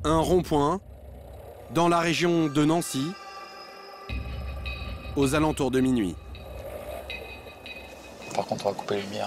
Un rond-point dans la région de Nancy, aux alentours de minuit. Par contre, on va couper les lumières.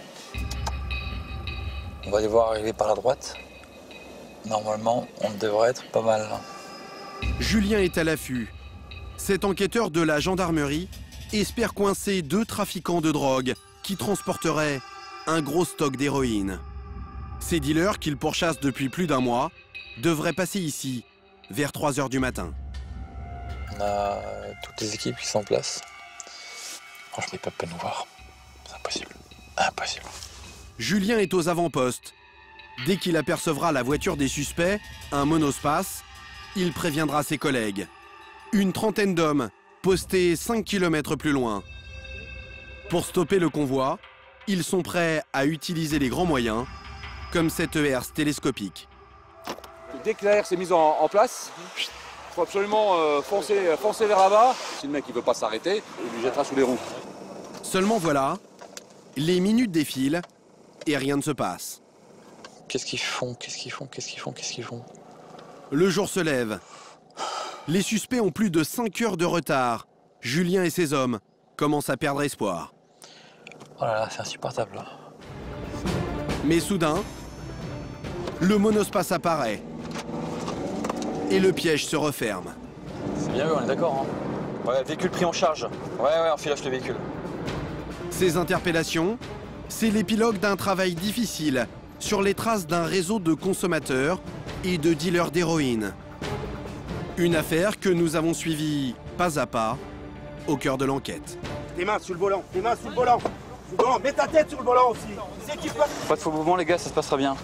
On va les voir arriver par la droite. Normalement, on devrait être pas mal. Julien est à l'affût. Cet enquêteur de la gendarmerie espère coincer 2 trafiquants de drogue qui transporteraient un gros stock d'héroïne. Ces dealers, qu'il pourchasse depuis plus d'1 mois, devraient passer ici vers 3 h du matin. On a toutes les équipes qui sont en place. Franchement, ils peuvent pas nous voir. C'est impossible. Impossible. Julien est aux avant-postes. Dès qu'il apercevra la voiture des suspects, un monospace, il préviendra ses collègues. Une trentaine d'hommes, postés 5 km plus loin. Pour stopper le convoi, ils sont prêts à utiliser les grands moyens, comme cette herse télescopique. Dès que la herse est mise en place, il faut absolument foncer vers là-bas. Si le mec ne veut pas s'arrêter, il lui jettera sous les roues. Seulement voilà, les minutes défilent et rien ne se passe. Qu'est-ce qu'ils font? Qu'est-ce qu'ils font? Qu'est-ce qu'ils font? Qu'est-ce qu'ils font? Le jour se lève. Les suspects ont plus de 5 heures de retard. Julien et ses hommes commencent à perdre espoir. Oh là là, c'est insupportable là. Mais soudain, le monospace apparaît et le piège se referme. C'est bien vu, on est d'accord. Hein. Ouais, véhicule pris en charge. Ouais, on filoche le véhicule. Ces interpellations, c'est l'épilogue d'un travail difficile sur les traces d'un réseau de consommateurs et de dealers d'héroïne. Une affaire que nous avons suivie pas à pas au cœur de l'enquête. Tes mains sur le volant, tes mains sur le volant. Sur le volant, mets ta tête sur le volant aussi. C'est qui passe. Pas de faux mouvements les gars, ça se passera bien.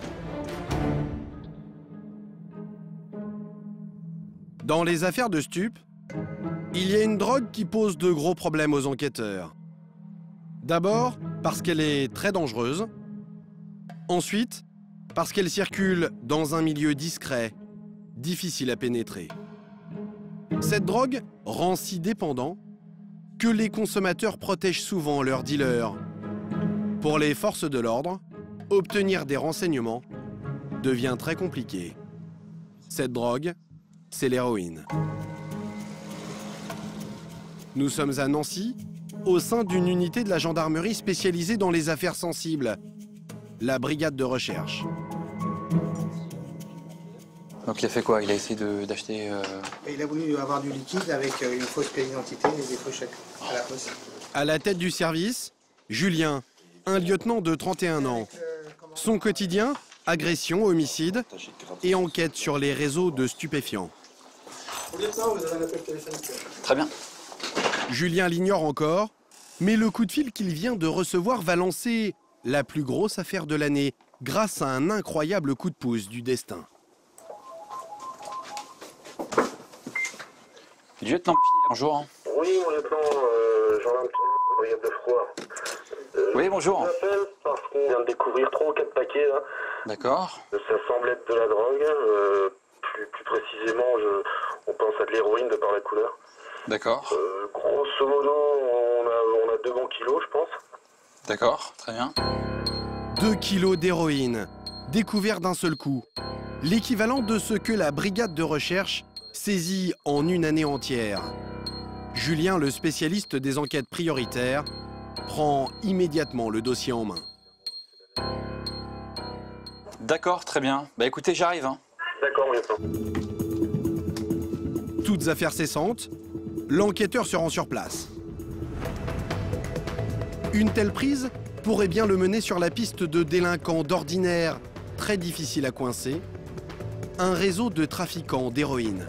Dans les affaires de stupes, il y a une drogue qui pose de gros problèmes aux enquêteurs. D'abord parce qu'elle est très dangereuse. Ensuite, parce qu'elle circule dans un milieu discret, difficile à pénétrer. Cette drogue rend si dépendant que les consommateurs protègent souvent leurs dealers. Pour les forces de l'ordre, obtenir des renseignements devient très compliqué. Cette drogue, c'est l'héroïne. Nous sommes à Nancy, au sein d'une unité de la gendarmerie spécialisée dans les affaires sensibles, la brigade de recherche. Donc il a fait quoi? Il a essayé d'acheter... Il a voulu avoir du liquide avec une fausse pièce d'identité et des faux chèques à la poste. À la tête du service, Julien, un lieutenant de 31 ans. Son quotidien, agression, homicide et enquête sur les réseaux de stupéfiants. Lieutenant, vous avez un appel téléphonique. Très bien. Julien l'ignore encore, mais le coup de fil qu'il vient de recevoir va lancer la plus grosse affaire de l'année grâce à un incroyable coup de pouce du destin. Lieutenant, bonjour. Oui, mon lieutenant, gendarme, brigade de froid. Oui, bonjour. Je vous appelle parce qu'on vient de découvrir 3 ou 4 paquets, là. D'accord. Ça semble être de la drogue. Plus précisément, on pense à de l'héroïne de par la couleur. D'accord. Grosso modo, on a 2 bons kilos, je pense. D'accord, très bien. 2 kilos d'héroïne, découvert d'un seul coup. L'équivalent de ce que la brigade de recherche saisit en une année entière. Julien, le spécialiste des enquêtes prioritaires, prend immédiatement le dossier en main. D'accord, très bien. Bah écoutez, j'arrive. Hein. D'accord, lieutenant. Toutes affaires cessantes, l'enquêteur se rend sur place. Une telle prise pourrait bien le mener sur la piste de délinquants d'ordinaire très difficiles à coincer, un réseau de trafiquants d'héroïne.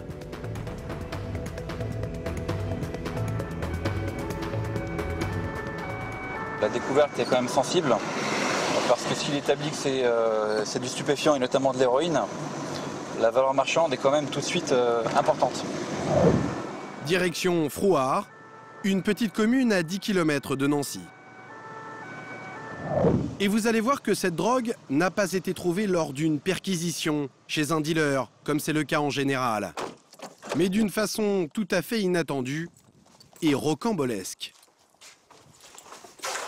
La découverte est quand même sensible, parce que s'il établit que c'est du stupéfiant et notamment de l'héroïne, la valeur marchande est quand même tout de suite importante. Direction Frouard, une petite commune à 10 km de Nancy. Et vous allez voir que cette drogue n'a pas été trouvée lors d'une perquisition chez un dealer, comme c'est le cas en général, mais d'une façon tout à fait inattendue et rocambolesque.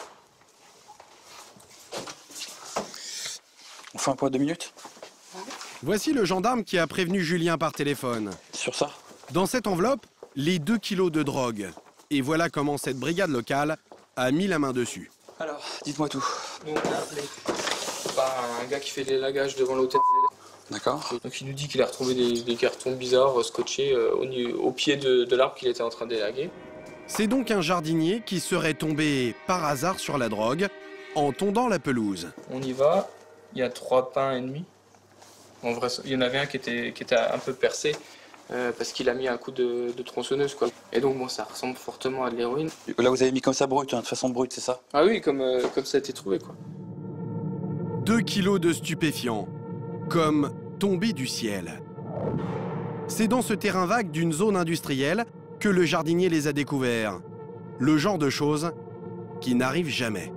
On fait un point de 2 minutes? Voici le gendarme qui a prévenu Julien par téléphone. Sur ça? Dans cette enveloppe, les 2 kilos de drogue. Et voilà comment cette brigade locale a mis la main dessus. Alors, dites-moi tout. Nous, on a appelé un gars qui fait des lagages devant l'hôtel. D'accord. Donc il nous dit qu'il a retrouvé des cartons bizarres scotchés au pied de l'arbre qu'il était en train d'élaguer. C'est donc un jardinier qui serait tombé par hasard sur la drogue en tondant la pelouse. On y va, il y a 3 pins et demi. En vrai, il y en avait un qui était un peu percé parce qu'il a mis un coup de tronçonneuse, quoi. Et donc bon, ça ressemble fortement à de l'héroïne. Là, vous avez mis comme ça brut, hein, de façon brute, c'est ça? Ah oui, comme ça a été trouvé, quoi. 2 kilos de stupéfiants, comme tombés du ciel. C'est dans ce terrain vague d'une zone industrielle que le jardinier les a découverts. Le genre de choses qui n'arrivent jamais.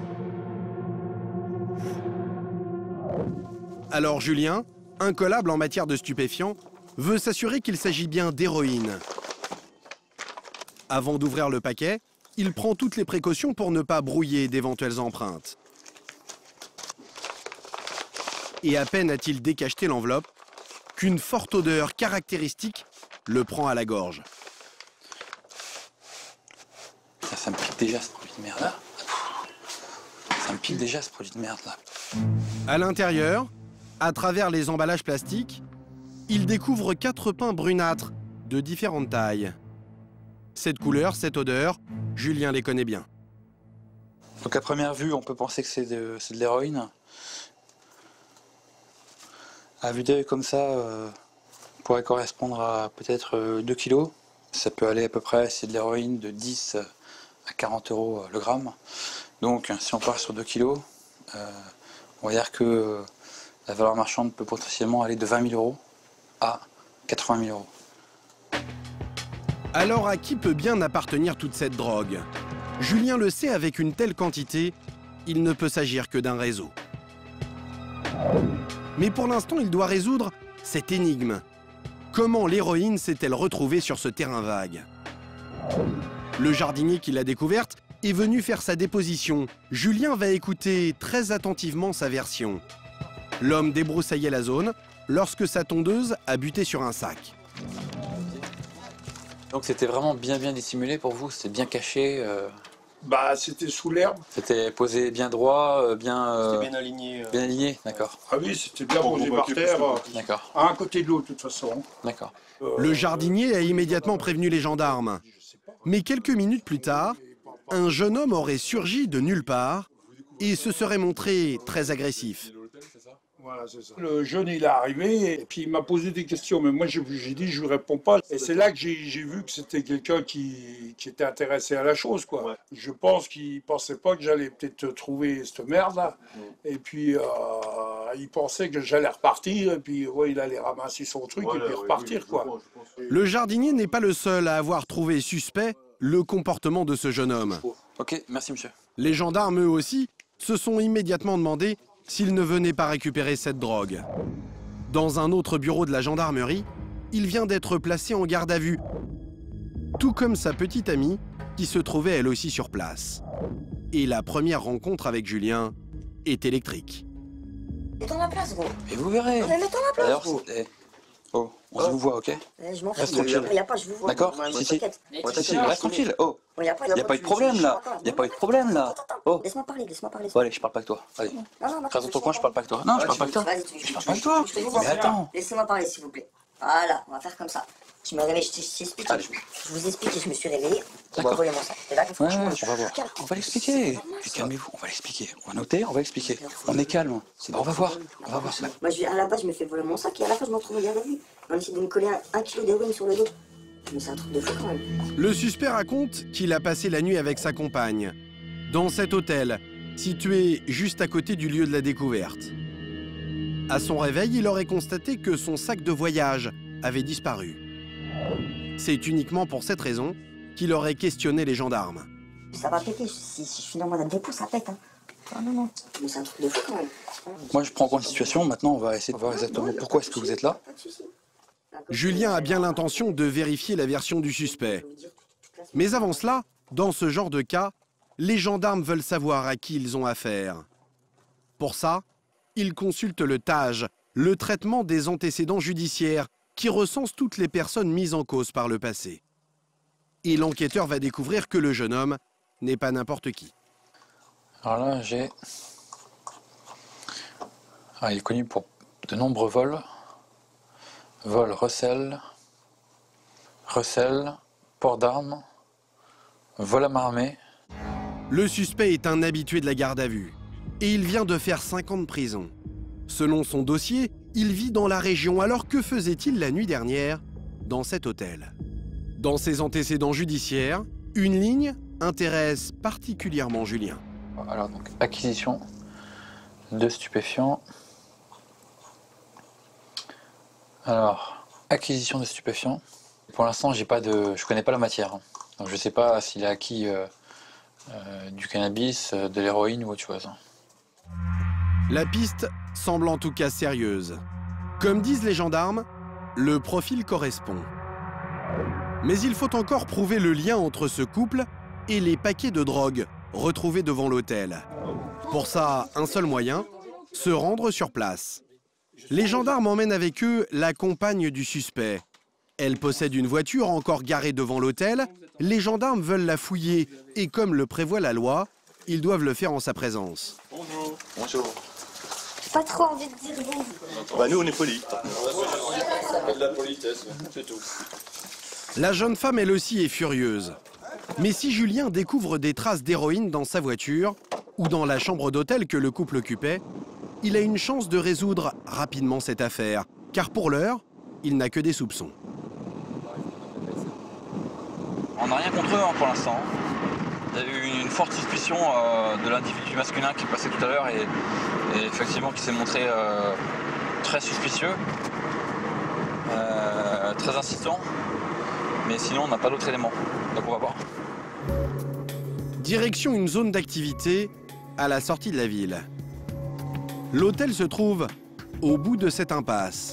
Alors Julien, incollable en matière de stupéfiants, veut s'assurer qu'il s'agit bien d'héroïne. Avant d'ouvrir le paquet, il prend toutes les précautions pour ne pas brouiller d'éventuelles empreintes. Et à peine a-t-il décacheté l'enveloppe qu'une forte odeur caractéristique le prend à la gorge. Ça me pique déjà ce produit de merde là. Ça me pique déjà ce produit de merde là. À l'intérieur, à travers les emballages plastiques, il découvre 4 pins brunâtres de différentes tailles. Cette couleur, cette odeur, Julien les connaît bien. Donc à première vue, on peut penser que c'est de l'héroïne. À vue d'œil comme ça, pourrait correspondre à peut-être 2 kilos. Ça peut aller à peu près, c'est de l'héroïne, de 10 à 40 € le gramme. Donc si on part sur 2 kilos, on va dire que la valeur marchande peut potentiellement aller de 20 000 € à 80 000 €. Alors à qui peut bien appartenir toute cette drogue? Julien le sait, avec une telle quantité, il ne peut s'agir que d'un réseau. Mais pour l'instant, il doit résoudre cette énigme. Comment l'héroïne s'est-elle retrouvée sur ce terrain vague? Le jardinier qui l'a découverte est venu faire sa déposition. Julien va écouter très attentivement sa version. L'homme débroussaillait la zone lorsque sa tondeuse a buté sur un sac. Donc c'était vraiment bien dissimulé pour vous, c'était bien caché. Bah, c'était sous l'herbe. C'était posé bien droit, bien. C'était bien aligné. Bien aligné, d'accord. Ah oui, c'était bien posé par terre, D'accord. à un côté de l'autre, de toute façon. D'accord. Le jardinier a immédiatement prévenu les gendarmes. Mais quelques minutes plus tard, un jeune homme aurait surgi de nulle part et se serait montré très agressif. Voilà, c'est ça. Le jeune, il est arrivé et puis il m'a posé des questions, mais moi j'ai dit je lui réponds pas. Et c'est là que j'ai vu que c'était quelqu'un qui était intéressé à la chose, quoi. Ouais. Je pense qu'il pensait pas que j'allais peut-être trouver cette merde là. Et puis il pensait que j'allais repartir et puis ouais, il allait ramasser son truc et puis repartir, quoi. Le jardinier n'est pas le seul à avoir trouvé suspect le comportement de ce jeune homme. Ok, merci monsieur. Les gendarmes, eux aussi, se sont immédiatement demandé s'il ne venait pas récupérer cette drogue. Dans un autre bureau de la gendarmerie, il vient d'être placé en garde à vue, tout comme sa petite amie qui se trouvait elle aussi sur place. Et la première rencontre avec Julien est électrique. Mets-toi à ma place, gros. Et vous verrez. Ouais, mets-toi à ma place, D'ailleurs, gros. oh, on se vous voit, ok? Je m'en fous. Reste tranquille. Il n'y a pas, je vous vois. D'accord? Si, reste tranquille. Oh. Il n'y a pas eu de problème là. Il n'y a pas eu de problème là. Oh. Laisse-moi parler, laisse-moi parler. Bon, allez, je parle pas avec toi. Allez. Reste dans ton coin, je parle pas avec toi. Non, je parle pas avec toi. Je parle pas avec toi. Mais attends. Laissez-moi parler, s'il vous plaît. Voilà, on va faire comme ça. Je me réveille, je t'explique. Je vous explique et je me suis réveillé. On va voler mon sac. T'es d'accord? Ouais, on va voir. On va l'expliquer. Calmez-vous, on va l'expliquer. On va noter, on va expliquer. On est calme. On va voir. On va voir ça. Moi, à la base, je me fais voler mon sac et à la fin, je me retrouve en garde à vue. On essaie de me coller 1 kilo d'héroïne sur le dos. Mais c'est un truc de fou quand même. Le suspect raconte qu'il a passé la nuit avec sa compagne, dans cet hôtel, situé juste à côté du lieu de la découverte. À son réveil, il aurait constaté que son sac de voyage avait disparu. C'est uniquement pour cette raison qu'il aurait questionné les gendarmes. Ça va péter, si je suis dans mon dépôt, ça pète. Hein. Ah non, mais c'est un truc de fou quand même. Moi, je prends en compte la situation. Maintenant, on va essayer de voir exactement pourquoi est-ce que vous êtes là. Julien a bien l'intention de vérifier la version du suspect. Mais avant cela, dans ce genre de cas, les gendarmes veulent savoir à qui ils ont affaire. Pour ça, ils consultent le TAJ, le traitement des antécédents judiciaires qui recense toutes les personnes mises en cause par le passé. Et l'enquêteur va découvrir que le jeune homme n'est pas n'importe qui. Alors là, j'ai... il est connu pour de nombreux vols. Vol, recel, port d'armes, vol à main armée. Le suspect est un habitué de la garde à vue. Et il vient de faire 5 ans de prison. Selon son dossier, il vit dans la région. Alors que faisait-il la nuit dernière dans cet hôtel? Dans ses antécédents judiciaires, une ligne intéresse particulièrement Julien. Alors donc, acquisition de stupéfiants. Alors, acquisition de stupéfiants. Pour l'instant, je connais pas la matière. Donc je sais pas s'il a acquis du cannabis, de l'héroïne ou autre chose. La piste semble en tout cas sérieuse. Comme disent les gendarmes, le profil correspond. Mais il faut encore prouver le lien entre ce couple et les paquets de drogue retrouvés devant l'hôtel. Pour ça, un seul moyen, se rendre sur place. Les gendarmes emmènent avec eux la compagne du suspect. Elle possède une voiture encore garée devant l'hôtel. Les gendarmes veulent la fouiller et comme le prévoit la loi, ils doivent le faire en sa présence. Bonjour. Bonjour. Pas trop envie de dire bon. Bah nous on est polis. Ça fait de la politesse, c'est tout. La jeune femme, elle aussi, est furieuse. Mais si Julien découvre des traces d'héroïne dans sa voiture ou dans la chambre d'hôtel que le couple occupait, il a une chance de résoudre rapidement cette affaire. Car pour l'heure, il n'a que des soupçons. On n'a rien contre eux pour l'instant. Il y a eu une forte suspicion de l'individu masculin qui passait tout à l'heure et effectivement qui s'est montré très suspicieux, très insistant. Mais sinon, on n'a pas d'autres éléments. Donc on va voir. Direction une zone d'activité à la sortie de la ville. L'hôtel se trouve au bout de cette impasse.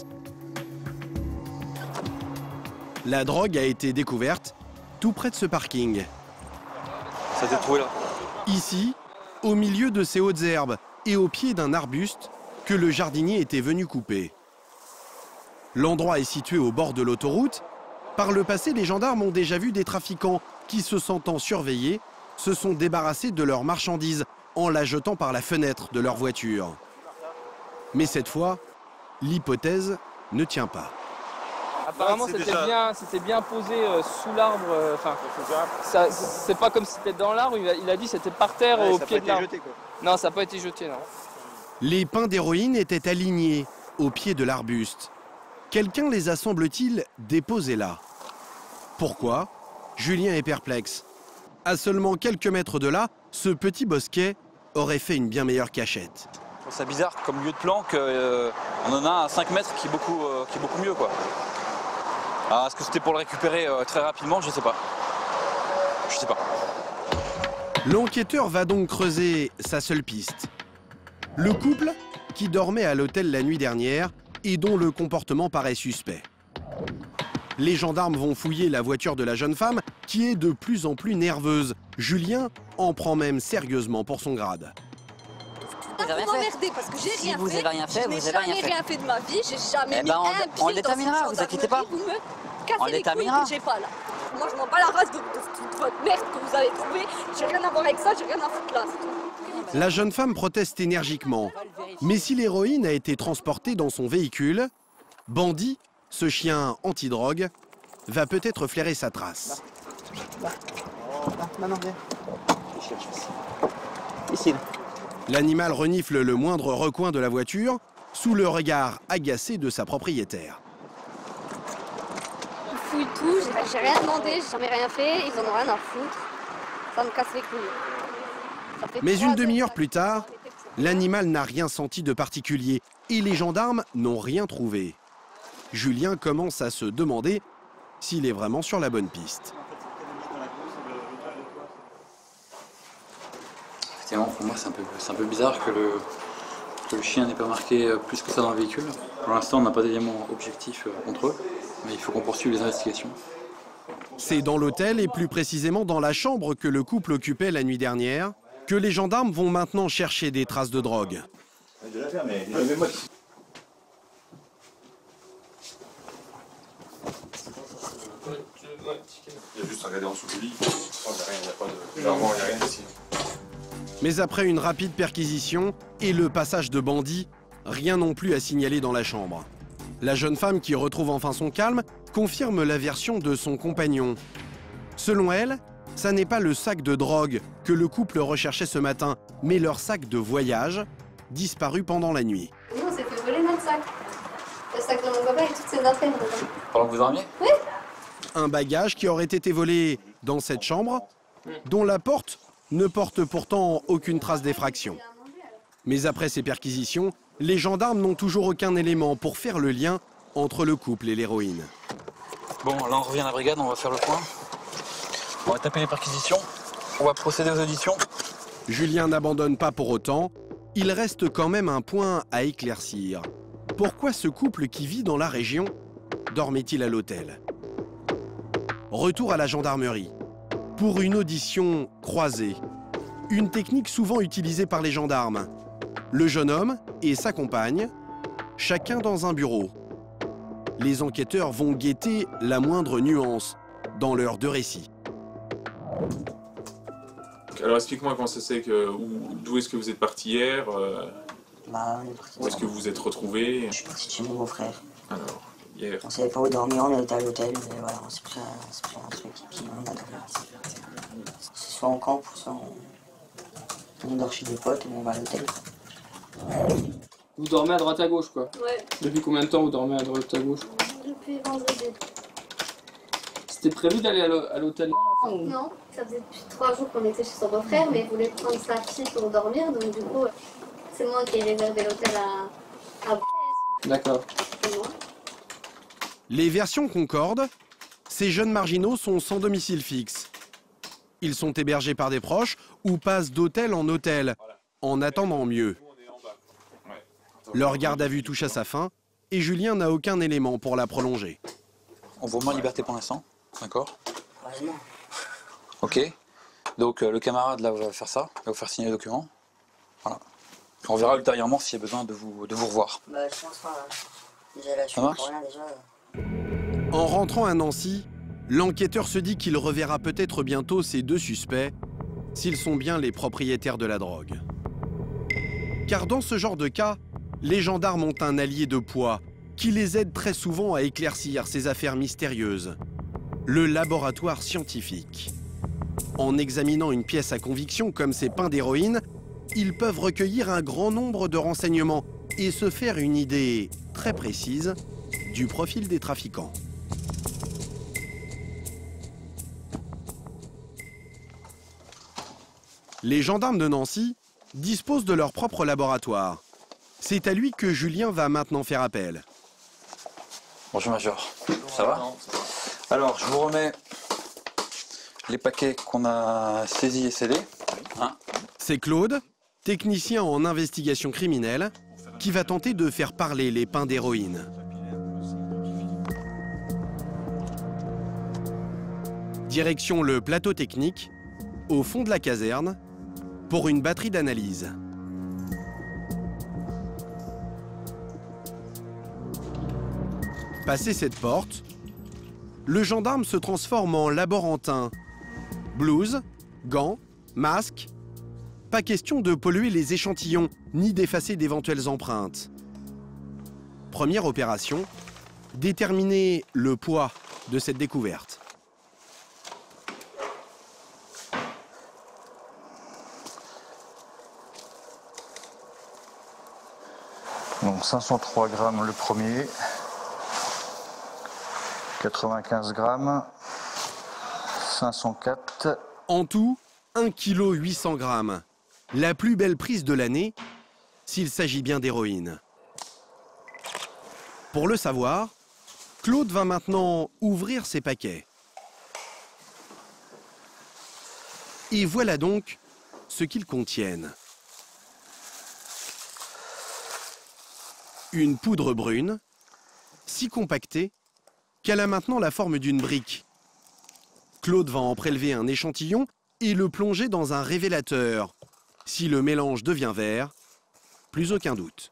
La drogue a été découverte tout près de ce parking. Ça a été trouvé là. Ici, au milieu de ces hautes herbes et au pied d'un arbuste que le jardinier était venu couper. L'endroit est situé au bord de l'autoroute. Par le passé, les gendarmes ont déjà vu des trafiquants qui, se sentant surveillés, se sont débarrassés de leurs marchandises en la jetant par la fenêtre de leur voiture. Mais cette fois, l'hypothèse ne tient pas. Apparemment, c'était bien posé sous l'arbre. C'est pas comme si c'était dans l'arbre. Il a dit que c'était par terre au pied de l'arbre. Non, ça n'a pas été jeté, non. Les pains d'héroïne étaient alignés au pied de l'arbuste. Quelqu'un les a, semble-t-il, déposés là. Pourquoi? Julien est perplexe. À seulement quelques mètres de là, ce petit bosquet aurait fait une bien meilleure cachette. C'est bizarre comme lieu de planque, on en a un à 5 mètres qui est beaucoup mieux, quoi. Alors, est-ce que c'était pour le récupérer très rapidement? Je sais pas. Je sais pas. L'enquêteur va donc creuser sa seule piste. Le couple qui dormait à l'hôtel la nuit dernière et dont le comportement paraît suspect. Les gendarmes vont fouiller la voiture de la jeune femme qui est de plus en plus nerveuse. Julien en prend même sérieusement pour son grade. Vous m'emmerdez parce que j'ai rien fait. Vous n'avez rien fait, vous n'avez rien fait. J'ai jamais rien fait de ma vie, j'ai jamais mis un pied on déterminera, dans vous inquiétez pas. Vous me cassez les couilles que j'ai pas là. Moi je m'en bats la race de votre merde que vous avez trouvée. J'ai rien à voir avec ça, j'ai rien à foutre là. La jeune femme proteste énergiquement. Mais si l'héroïne a été transportée dans son véhicule, Bandit, ce chien anti-drogue, va peut-être flairer sa trace. Maintenant, viens. Ici. L'animal renifle le moindre recoin de la voiture sous le regard agacé de sa propriétaire. Ils fouillent tout, j'ai rien demandé, j'ai jamais rien fait, ils en ont rien à foutre. Ça me casse les couilles. Mais une demi-heure plus tard, l'animal n'a rien senti de particulier et les gendarmes n'ont rien trouvé. Julien commence à se demander s'il est vraiment sur la bonne piste. Effectivement, pour moi, c'est un peu bizarre que le chien n'ait pas marqué plus que ça dans le véhicule. Pour l'instant, on n'a pas d'éléments objectifs contre eux, mais il faut qu'on poursuive les investigations. C'est dans l'hôtel et plus précisément dans la chambre que le couple occupait la nuit dernière que les gendarmes vont maintenant chercher des traces de drogue. Il y a juste à regarder en dessous du lit. Il n'y a pas de... Clairement, il n'y a rien ici. Mais après une rapide perquisition et le passage de bandits, rien non plus à signaler dans la chambre. La jeune femme qui retrouve enfin son calme confirme la version de son compagnon. Selon elle, ça n'est pas le sac de drogue que le couple recherchait ce matin, mais leur sac de voyage, disparu pendant la nuit. Nous, on s'est fait voler notre sac. Le sac de mon copain et toutes ses affaires dedans. Pendant que vous dormiez? Oui. Un bagage qui aurait été volé dans cette chambre, dont la porte ne porte pourtant aucune trace d'effraction. Mais après ces perquisitions, les gendarmes n'ont toujours aucun élément pour faire le lien entre le couple et l'héroïne. Bon, là on revient à la brigade, on va faire le point. On va taper les perquisitions, on va procéder aux auditions. Julien n'abandonne pas pour autant, il reste quand même un point à éclaircir. Pourquoi ce couple qui vit dans la région dormait-il à l'hôtel? Retour à la gendarmerie, pour une audition croisée. Une technique souvent utilisée par les gendarmes. Le jeune homme et sa compagne, chacun dans un bureau. Les enquêteurs vont guetter la moindre nuance dans leurs deux récits. Alors explique-moi comment ça c'est que... D'où est-ce que vous êtes parti hier Où est-ce que vous vous êtes retrouvés? Je suis parti chez mon beau-frère. Alors, hier... On savait pas où dormir, on était à l'hôtel, mais voilà, on s'est pris un truc et puis on a dormi. C'est soit on campe, soit on dort chez des potes et on va à l'hôtel. Vous dormez à droite à gauche, quoi? Ouais. Depuis combien de temps vous dormez à droite à gauche? Depuis vendredi. C'était prévu d'aller à l'hôtel? Non, ça faisait depuis 3 jours qu'on était chez son beau-frère, mais il voulait prendre sa fille pour dormir, donc du coup, c'est moi qui ai réservé l'hôtel à... D'accord. Les versions concordent, ces jeunes marginaux sont sans domicile fixe. Ils sont hébergés par des proches ou passent d'hôtel en hôtel, en attendant mieux. Leur garde à vue touche à sa fin et Julien n'a aucun élément pour la prolonger. On vous remet en liberté pour l'instant, d'accord? Heureusement. Ok. Donc le camarade là va faire ça, il va vous faire signer les documents. Voilà. On verra ultérieurement s'il y a besoin de vous revoir. Bah je pense pas. Déjà là, je suis Ça marche pour rien déjà. En rentrant à Nancy, l'enquêteur se dit qu'il reverra peut-être bientôt ces deux suspects, s'ils sont bien les propriétaires de la drogue. Car dans ce genre de cas, les gendarmes ont un allié de poids qui les aide très souvent à éclaircir ces affaires mystérieuses. Le laboratoire scientifique. En examinant une pièce à conviction comme ces pains d'héroïne, ils peuvent recueillir un grand nombre de renseignements et se faire une idée très précise du profil des trafiquants. Les gendarmes de Nancy disposent de leur propre laboratoire. C'est à lui que Julien va maintenant faire appel. Bonjour Major, ça va? Alors je vous remets les paquets qu'on a saisis et scellés. Hein? C'est Claude, technicien en investigation criminelle, qui va tenter de faire parler les pains d'héroïne. Direction le plateau technique, au fond de la caserne, pour une batterie d'analyse. Passé cette porte, le gendarme se transforme en laborantin. Blouse, gants, masque. Pas question de polluer les échantillons, ni d'effacer d'éventuelles empreintes. Première opération, déterminer le poids de cette découverte. Donc 503 grammes le premier, 95 grammes, 504. En tout, 1 kg 800 grammes. La plus belle prise de l'année, s'il s'agit bien d'héroïne. Pour le savoir, Claude va maintenant ouvrir ses paquets. Et voilà donc ce qu'ils contiennent. Une poudre brune, si compactée qu'elle a maintenant la forme d'une brique. Claude va en prélever un échantillon et le plonger dans un révélateur. Si le mélange devient vert, plus aucun doute.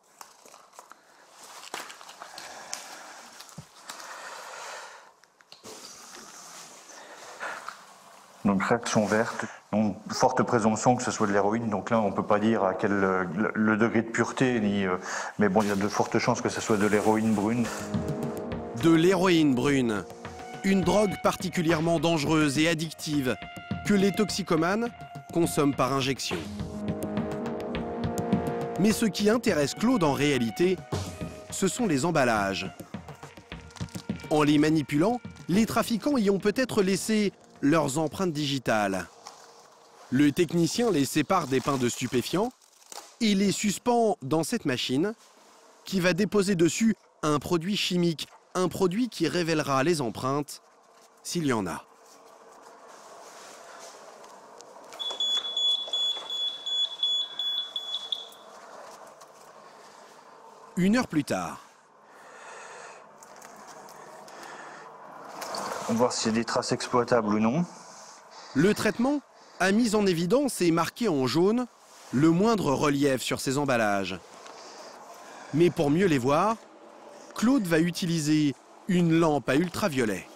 Donc réaction verte, donc forte présomption que ce soit de l'héroïne. Donc là, on ne peut pas dire à quel le degré de pureté, mais bon, il y a de fortes chances que ce soit de l'héroïne brune. De l'héroïne brune, une drogue particulièrement dangereuse et addictive que les toxicomanes consomment par injection. Mais ce qui intéresse Claude en réalité, ce sont les emballages. En les manipulant, les trafiquants y ont peut-être laissé leurs empreintes digitales. Le technicien les sépare des pains de stupéfiants et les suspend dans cette machine qui va déposer dessus un produit chimique, un produit qui révélera les empreintes s'il y en a. Une heure plus tard. On va voir s'il y a des traces exploitables ou non. Le traitement a mis en évidence et marqué en jaune le moindre relief sur ces emballages. Mais pour mieux les voir, Claude va utiliser une lampe à ultraviolet.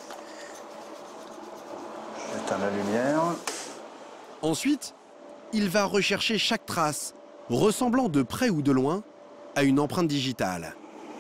J'éteins la lumière. Ensuite, il va rechercher chaque trace, ressemblant de près ou de loin à une empreinte digitale.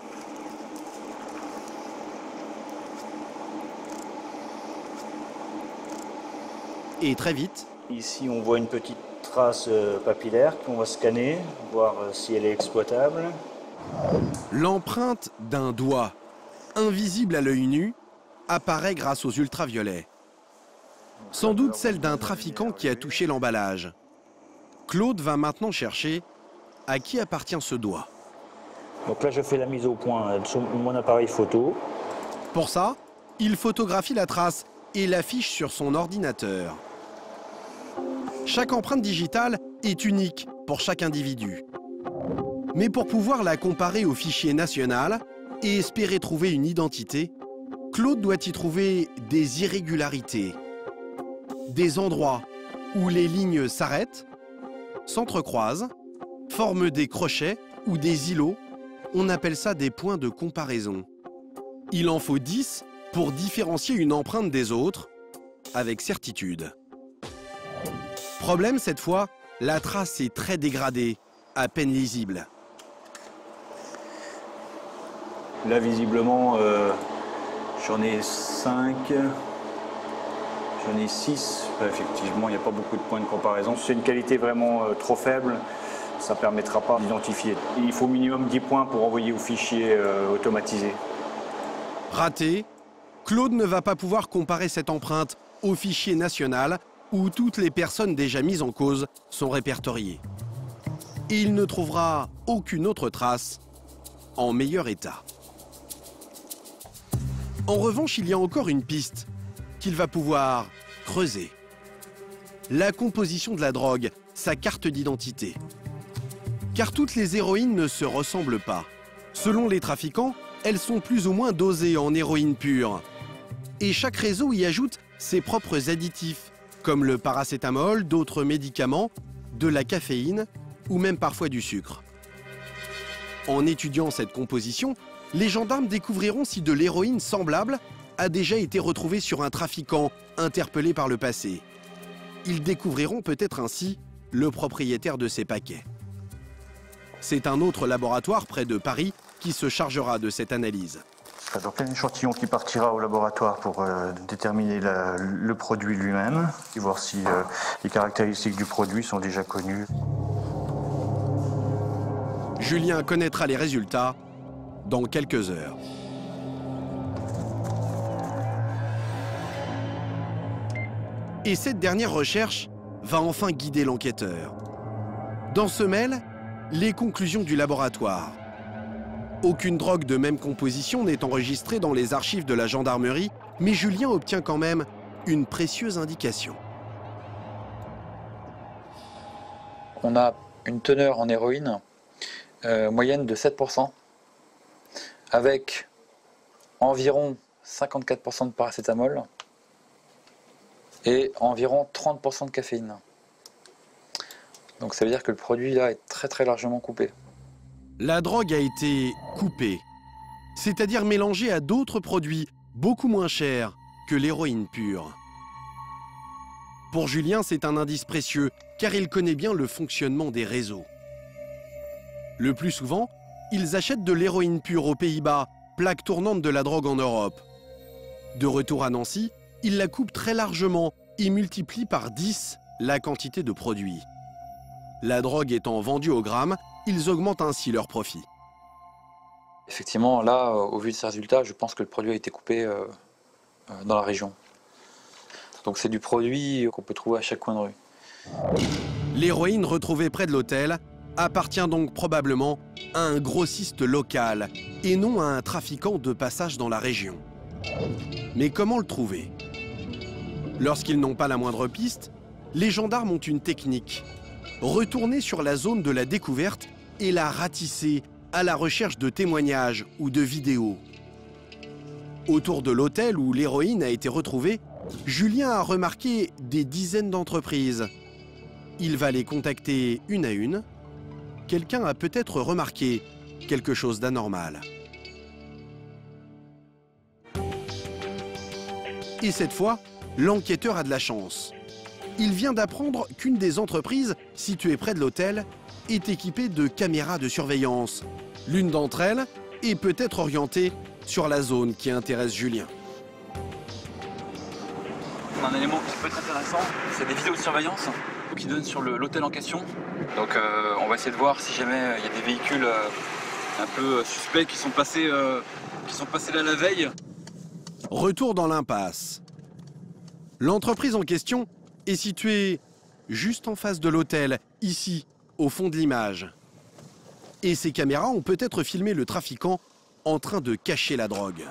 Et très vite... Ici, on voit une petite trace papillaire qu'on va scanner, voir si elle est exploitable. L'empreinte d'un doigt, invisible à l'œil nu, apparaît grâce aux ultraviolets. Sans doute celle d'un trafiquant qui a touché l'emballage. Claude va maintenant chercher à qui appartient ce doigt. Donc là, je fais la mise au point sur mon appareil photo. Pour ça, il photographie la trace et l'affiche sur son ordinateur. Chaque empreinte digitale est unique pour chaque individu. Mais pour pouvoir la comparer au fichier national et espérer trouver une identité, Claude doit y trouver des irrégularités, des endroits où les lignes s'arrêtent, s'entrecroisent, forment des crochets ou des îlots. On appelle ça des points de comparaison. Il en faut 10 pour différencier une empreinte des autres avec certitude. Problème cette fois, la trace est très dégradée, à peine lisible. Là, visiblement, j'en ai 5, j'en ai 6. Effectivement, il n'y a pas beaucoup de points de comparaison. C'est une qualité vraiment trop faible. Ça ne permettra pas d'identifier. Il faut au minimum 10 points pour envoyer au fichier automatisé. Raté, Claude ne va pas pouvoir comparer cette empreinte au fichier national où toutes les personnes déjà mises en cause sont répertoriées. Et il ne trouvera aucune autre trace en meilleur état. En revanche, il y a encore une piste qu'il va pouvoir creuser. La composition de la drogue, sa carte d'identité. Car toutes les héroïnes ne se ressemblent pas. Selon les trafiquants, elles sont plus ou moins dosées en héroïne pure. Et chaque réseau y ajoute ses propres additifs, comme le paracétamol, d'autres médicaments, de la caféine ou même parfois du sucre. En étudiant cette composition, les gendarmes découvriront si de l'héroïne semblable a déjà été retrouvée sur un trafiquant interpellé par le passé. Ils découvriront peut-être ainsi le propriétaire de ces paquets. C'est un autre laboratoire près de Paris qui se chargera de cette analyse. Donc un échantillon qui partira au laboratoire pour déterminer le produit lui-même et voir si les caractéristiques du produit sont déjà connues. Julien connaîtra les résultats dans quelques heures. Et cette dernière recherche va enfin guider l'enquêteur. Dans ce mail, les conclusions du laboratoire. Aucune drogue de même composition n'est enregistrée dans les archives de la gendarmerie, mais Julien obtient quand même une précieuse indication. On a une teneur en héroïne moyenne de 7%, avec environ 54% de paracétamol et environ 30% de caféine. Donc ça veut dire que le produit là est très largement coupé. La drogue a été coupée, c'est-à-dire mélangée à d'autres produits beaucoup moins chers que l'héroïne pure. Pour Julien, c'est un indice précieux, car il connaît bien le fonctionnement des réseaux. Le plus souvent, ils achètent de l'héroïne pure aux Pays-Bas, plaque tournante de la drogue en Europe. De retour à Nancy, ils la coupent très largement et multiplient par 10 la quantité de produits. La drogue étant vendue au gramme, ils augmentent ainsi leurs profits. Effectivement, là, au vu de ces résultats, je pense que le produit a été coupé dans la région. Donc c'est du produit qu'on peut trouver à chaque coin de rue. L'héroïne retrouvée près de l'hôtel appartient donc probablement à un grossiste local et non à un trafiquant de passage dans la région. Mais comment le trouver? Lorsqu'ils n'ont pas la moindre piste, les gendarmes ont une technique. Retourner sur la zone de la découverte et la ratisser à la recherche de témoignages ou de vidéos. Autour de l'hôtel où l'héroïne a été retrouvée, Julien a remarqué des dizaines d'entreprises. Il va les contacter une à une. Quelqu'un a peut-être remarqué quelque chose d'anormal. Et cette fois, l'enquêteur a de la chance. Il vient d'apprendre qu'une des entreprises situées près de l'hôtel est équipée de caméras de surveillance. L'une d'entre elles est peut-être orientée sur la zone qui intéresse Julien. On a un élément qui peut être intéressant, c'est des vidéos de surveillance qui donnent sur l'hôtel en question. Donc on va essayer de voir si jamais il y a des véhicules un peu suspects qui sont passés là la veille. Retour dans l'impasse. L'entreprise en question est située juste en face de l'hôtel, ici, au fond de l'image. Et ces caméras ont peut-être filmé le trafiquant en train de cacher la drogue.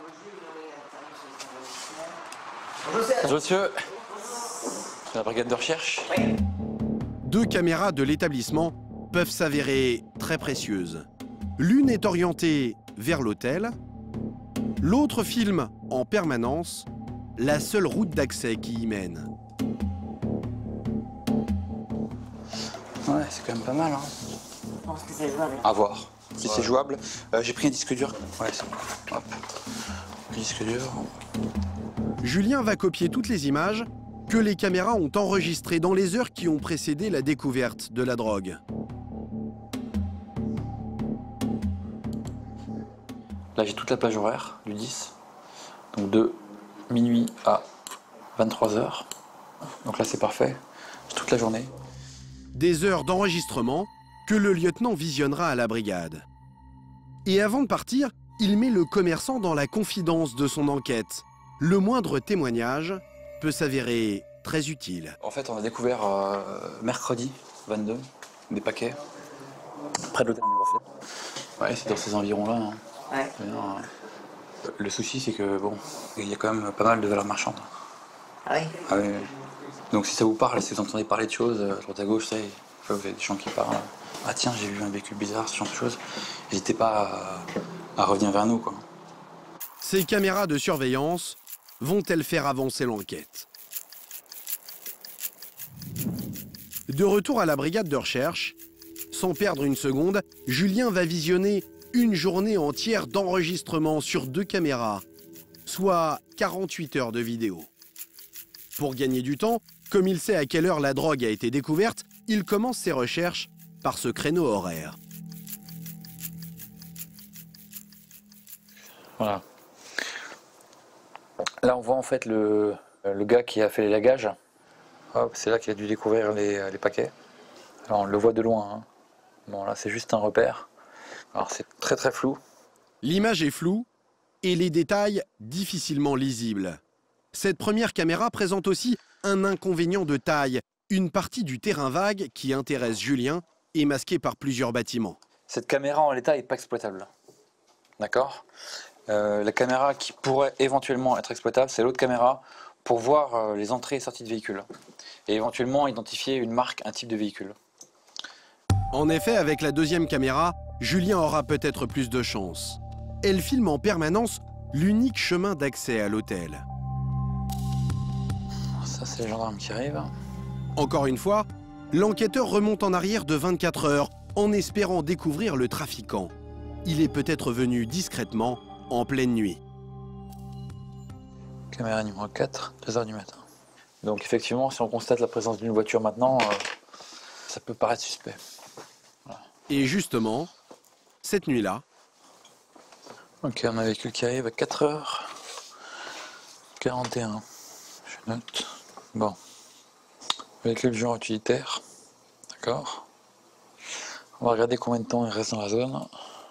Bonjour monsieur, c'est la brigade de recherche. 2 caméras de l'établissement peuvent s'avérer très précieuses. L'une est orientée vers l'hôtel, l'autre filme en permanence la seule route d'accès qui y mène. Ouais, c'est quand même pas mal. Hein. Je pense que c'est jouable. À voir. Si c'est jouable. J'ai pris un disque dur. Ouais, c'est bon. Hop. Disque dur. Julien va copier toutes les images que les caméras ont enregistrées dans les heures qui ont précédé la découverte de la drogue. Là, j'ai toute la plage horaire du 10. Donc de minuit à 23 h. Donc là, c'est parfait. J'ai toute la journée. Des heures d'enregistrement que le lieutenant visionnera à la brigade. Et avant de partir, il met le commerçant dans la confidence de son enquête. Le moindre témoignage peut s'avérer très utile. En fait, on a découvert mercredi 22 des paquets près de l'hôtel numéro 7. Ouais, c'est dans ces environs-là. Hein. Ouais. Le souci, c'est que bon, il y a quand même pas mal de valeurs marchandes. Ah oui. Ah oui. Donc si ça vous parle, si vous entendez parler de choses à droite à gauche, ça, vous avez des gens qui parlent. Ah tiens, j'ai vu un véhicule bizarre, ce genre de choses. N'hésitez pas à revenir vers nous, quoi. Ces caméras de surveillance vont-elles faire avancer l'enquête? De retour à la brigade de recherche, sans perdre une seconde, Julien va visionner une journée entière d'enregistrement sur 2 caméras, soit 48 heures de vidéo. Pour gagner du temps, comme il sait à quelle heure la drogue a été découverte, il commence ses recherches par ce créneau horaire. Voilà. Là, on voit en fait le gars qui a fait les lagages. C'est là qu'il a dû découvrir les paquets. Alors, on le voit de loin. Hein. Bon, là, c'est juste un repère. Alors, c'est très très flou. L'image est floue et les détails difficilement lisibles. Cette première caméra présente aussi un inconvénient de taille. Une partie du terrain vague qui intéresse Julien est masquée par plusieurs bâtiments. Cette caméra en l'état n'est pas exploitable. D'accord ? La caméra qui pourrait éventuellement être exploitable, c'est l'autre caméra pour voir les entrées et sorties de véhicules. Et éventuellement identifier une marque, un type de véhicule. En effet, avec la deuxième caméra, Julien aura peut-être plus de chance. Elle filme en permanence l'unique chemin d'accès à l'hôtel. Ça, c'est les gendarmes qui arrivent. Encore une fois, l'enquêteur remonte en arrière de 24 heures en espérant découvrir le trafiquant. Il est peut-être venu discrètement en pleine nuit. Caméra numéro 4, 2 h du matin. Donc effectivement, si on constate la présence d'une voiture maintenant, ça peut paraître suspect. Voilà. Et justement, cette nuit-là... Ok, on a un véhicule qui arrive à 4h41. Je note. Bon. Véhicule genre utilitaire. D'accord. On va regarder combien de temps il reste dans la zone.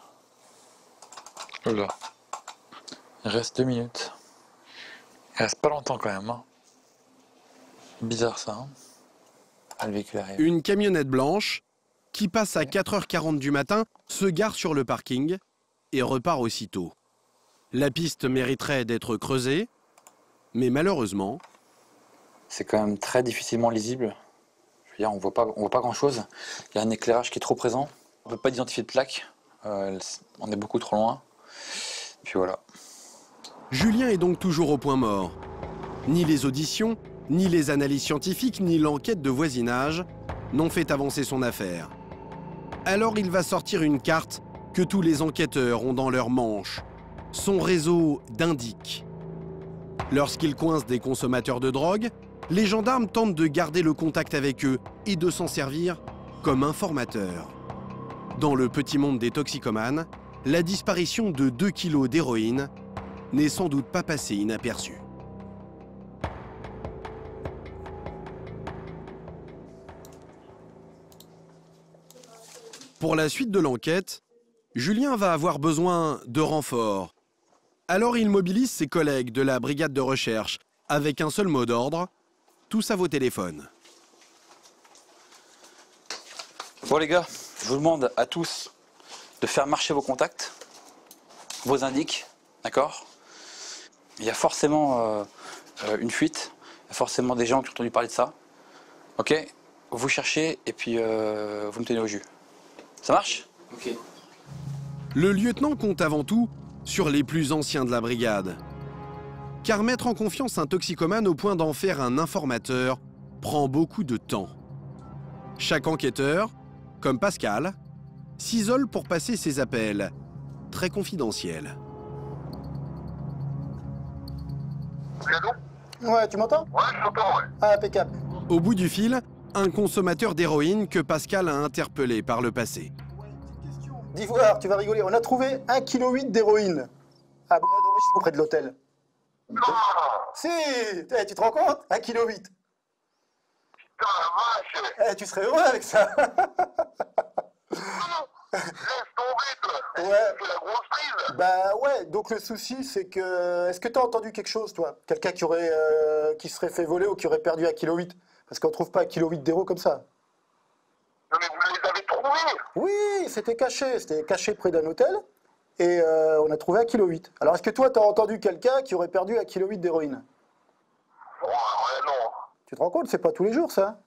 Oula. Il reste 2 minutes. Il reste pas longtemps quand même. Hein. Bizarre ça. Hein. Ah, le véhicule arrive. Une camionnette blanche qui passe à 4h40 du matin se gare sur le parking et repart aussitôt. La piste mériterait d'être creusée, mais malheureusement... C'est quand même très difficilement lisible. Je veux dire, on voit pas grand chose. Il y a un éclairage qui est trop présent. On ne peut pas identifier de plaque. On est beaucoup trop loin. Puis voilà. Julien est donc toujours au point mort. Ni les auditions, ni les analyses scientifiques, ni l'enquête de voisinage n'ont fait avancer son affaire. Alors il va sortir une carte que tous les enquêteurs ont dans leur manche. Son réseau d'indices. Lorsqu'ils coincent des consommateurs de drogue, les gendarmes tentent de garder le contact avec eux et de s'en servir comme informateurs. Dans le petit monde des toxicomanes, la disparition de 2 kilos d'héroïne n'est sans doute pas passée inaperçue. Pour la suite de l'enquête, Julien va avoir besoin de renforts. Alors il mobilise ses collègues de la brigade de recherche avec un seul mot d'ordre, tous à vos téléphones. Bon les gars, je vous demande à tous de faire marcher vos contacts, vos indices, d'accord? Il y a forcément une fuite, il y a forcément des gens qui ont entendu parler de ça. Ok? Vous cherchez et puis vous me tenez au jus. Ça marche? Ok. Le lieutenant compte avant tout sur les plus anciens de la brigade. Car mettre en confiance un toxicomane au point d'en faire un informateur prend beaucoup de temps. Chaque enquêteur, comme Pascal, s'isole pour passer ses appels, très confidentiels. Ouais, tu m'entends? Ouais, je t'entends, ouais. Ah, impeccable. Au bout du fil, un consommateur d'héroïne que Pascal a interpellé par le passé. D'Ivoire, tu vas rigoler, on a trouvé 1,8 kg d'héroïne à Bonadorich, près de l'hôtel. Non. Si, tu te rends compte? 1,8 kg. Putain, la vache. Tu serais heureux avec ça. Laisse tomber, toi. Ouais. C'est la grosse prise. Bah ouais, donc le souci, c'est que... Est-ce que tu as entendu quelque chose, toi? Quelqu'un qui serait fait voler ou qui aurait perdu 1,8 kg? Parce qu'on ne trouve pas 1,8 kg d'héros comme ça. Non mais vous les avez trouvés? Oui, c'était caché près d'un hôtel. Et on a trouvé 1,8 kg. Alors est-ce que toi, tu as entendu quelqu'un qui aurait perdu 1,8 kg d'héroïne? Ouais, non. Tu te rends compte, c'est pas tous les jours, ça.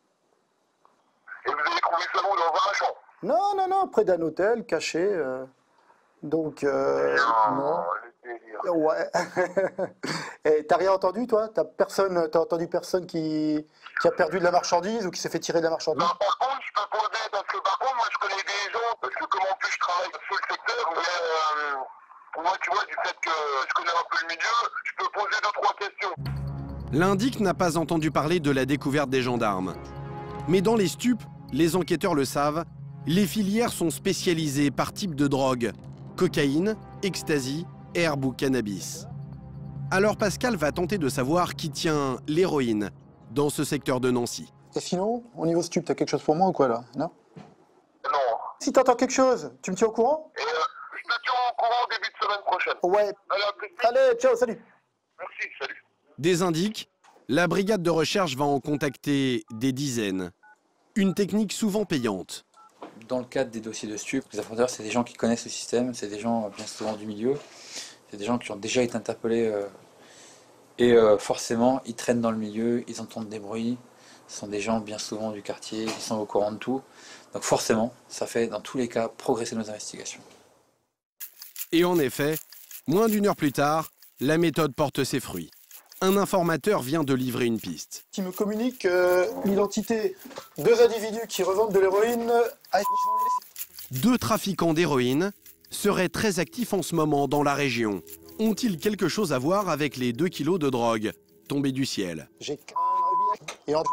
Et vous avez trouvé ça dans un champ? Non, près d'un hôtel, caché. Donc, non. Ouais. Et t'as rien entendu, toi? T'as entendu personne qui a perdu de la marchandise ou qui s'est fait tirer de la marchandise? Non, par contre, je peux poser, parce que par contre, moi, je connais des gens, parce que comme en plus, je travaille sur le secteur, mais pour moi, tu vois, du fait que je connais un peu le milieu, je peux poser 2-3 questions. L'indic n'a pas entendu parler de la découverte des gendarmes. Mais dans les stupes, les enquêteurs le savent, les filières sont spécialisées par type de drogue. Cocaïne, ecstasy, herbe ou cannabis. Alors Pascal va tenter de savoir qui tient l'héroïne dans ce secteur de Nancy. Et sinon, au niveau stup, t'as quelque chose pour moi ou quoi là? Non? Non. Si t'entends quelque chose, tu me tiens au courant? Et je te tiens au courant au début de semaine prochaine. Ouais. Allez, à plus vite. Allez, ciao, salut. Merci, salut. Des indices, la brigade de recherche va en contacter des dizaines. Une technique souvent payante. Dans le cadre des dossiers de stupes, les informateurs, c'est des gens qui connaissent le système, c'est des gens bien souvent du milieu, c'est des gens qui ont déjà été interpellés et forcément, ils traînent dans le milieu, ils entendent des bruits, ce sont des gens bien souvent du quartier, ils sont au courant de tout. Donc forcément, ça fait dans tous les cas progresser nos investigations. Et en effet, moins d'une heure plus tard, la méthode porte ses fruits. Un informateur vient de livrer une piste. Qui me communique l'identité de 2 individus qui revendent de l'héroïne à... 2 trafiquants d'héroïne seraient très actifs en ce moment dans la région. Ont-ils quelque chose à voir avec les 2 kilos de drogue tombés du ciel? J'ai Et en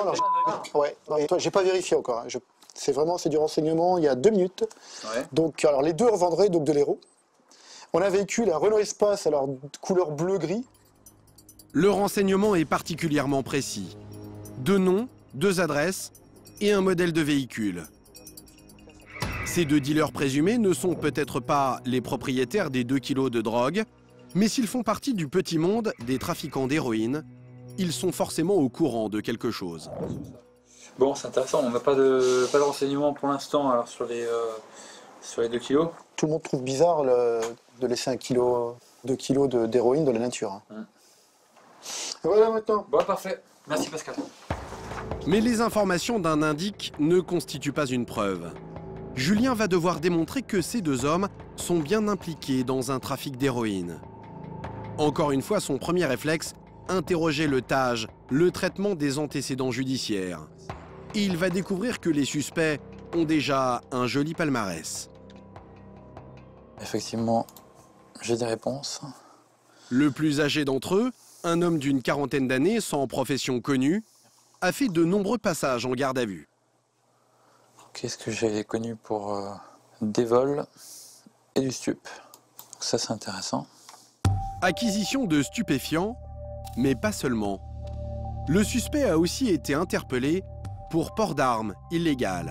j'ai pas vérifié encore. Hein. C'est du renseignement il y a 2 minutes. Ouais. Donc, alors les deux revendraient donc de l'héros. On a un véhicule, un Renault Espace, alors couleur bleu-gris. Le renseignement est particulièrement précis. 2 noms, 2 adresses et un modèle de véhicule. Ces 2 dealers présumés ne sont peut-être pas les propriétaires des 2 kilos de drogue, mais s'ils font partie du petit monde des trafiquants d'héroïne, ils sont forcément au courant de quelque chose. Bon, c'est intéressant, on n'a pas de renseignements pour l'instant alors sur les 2 kilos. Tout le monde trouve bizarre de laisser 2 kilos d'héroïne de la nature. Et voilà maintenant. Bon, parfait. Merci Pascal. Mais les informations d'un indique ne constituent pas une preuve. Julien va devoir démontrer que ces 2 hommes sont bien impliqués dans un trafic d'héroïne. Encore une fois, son premier réflexe, interroger le TAJ, le traitement des antécédents judiciaires. Et il va découvrir que les suspects ont déjà un joli palmarès. Effectivement, j'ai des réponses. Le plus âgé d'entre eux, un homme d'une 40aine d'années, sans profession connue, a fait de nombreux passages en garde à vue. Qu'est-ce que j'ai connu pour des vols et du stup. Ça, c'est intéressant. Acquisition de stupéfiants, mais pas seulement. Le suspect a aussi été interpellé pour port d'armes illégales.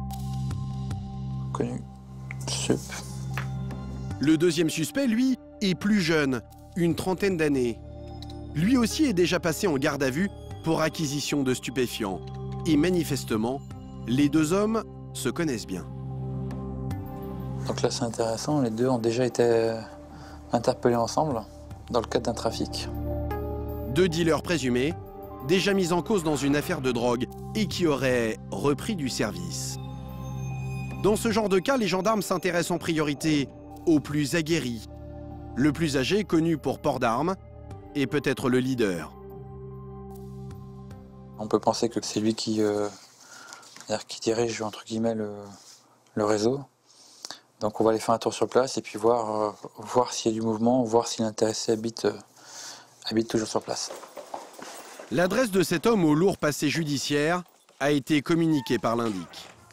Connu. Stup. Le deuxième suspect, lui, est plus jeune, une 30aine d'années. Lui aussi est déjà passé en garde à vue pour acquisition de stupéfiants. Et manifestement, les 2 hommes se connaissent bien. Donc là, c'est intéressant. Les 2 ont déjà été interpellés ensemble dans le cadre d'un trafic. 2 dealers présumés, déjà mis en cause dans une affaire de drogue et qui auraient repris du service. Dans ce genre de cas, les gendarmes s'intéressent en priorité aux plus aguerris. Le plus âgé, connu pour port d'armes, est peut-être le leader. On peut penser que c'est lui qui dirige entre guillemets le réseau. Donc on va aller faire un tour sur place et puis voir s'il y a du mouvement, voir si l'intéressé habite toujours sur place. L'adresse de cet homme au lourd passé judiciaire a été communiquée par l'indic.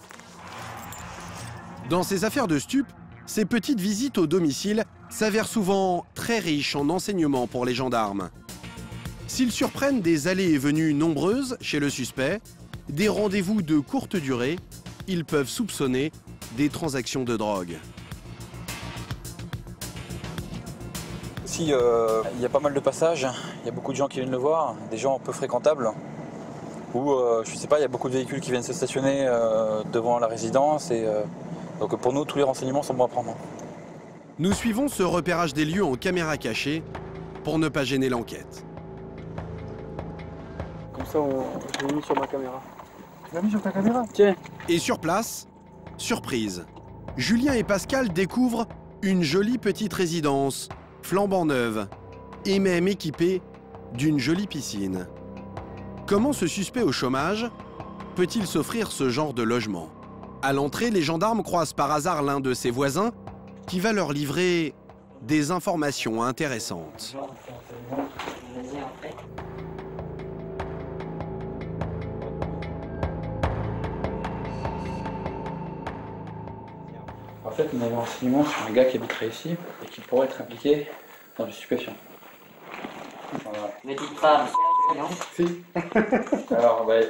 Dans ces affaires de stup, ces petites visites au domicile s'avèrent souvent très riches en enseignements pour les gendarmes. S'ils surprennent des allées et venues nombreuses chez le suspect, des rendez-vous de courte durée, ils peuvent soupçonner des transactions de drogue. Ici, il y a pas mal de passages, il y a beaucoup de gens qui viennent le voir, des gens peu fréquentables, où, je sais pas, il y a beaucoup de véhicules qui viennent se stationner devant la résidence, et donc pour nous, tous les renseignements sont bons à prendre. Nous suivons ce repérage des lieux en caméra cachée pour ne pas gêner l'enquête. Comme ça, je l'ai mis sur ma caméra. Tu l'as mis sur ta caméra? Tiens. Et sur place, surprise, Julien et Pascal découvrent une jolie petite résidence, flambant neuve, et même équipée d'une jolie piscine. Comment ce suspect au chômage peut-il s'offrir ce genre de logement? À l'entrée, les gendarmes croisent par hasard l'un de ses voisins qui va leur livrer des informations intéressantes. En fait, on a un renseignement sur un gars qui habiterait ici et qui pourrait être impliqué dans du stupéfiant. Voilà. Ne dites pas, non? Si. Alors, bah...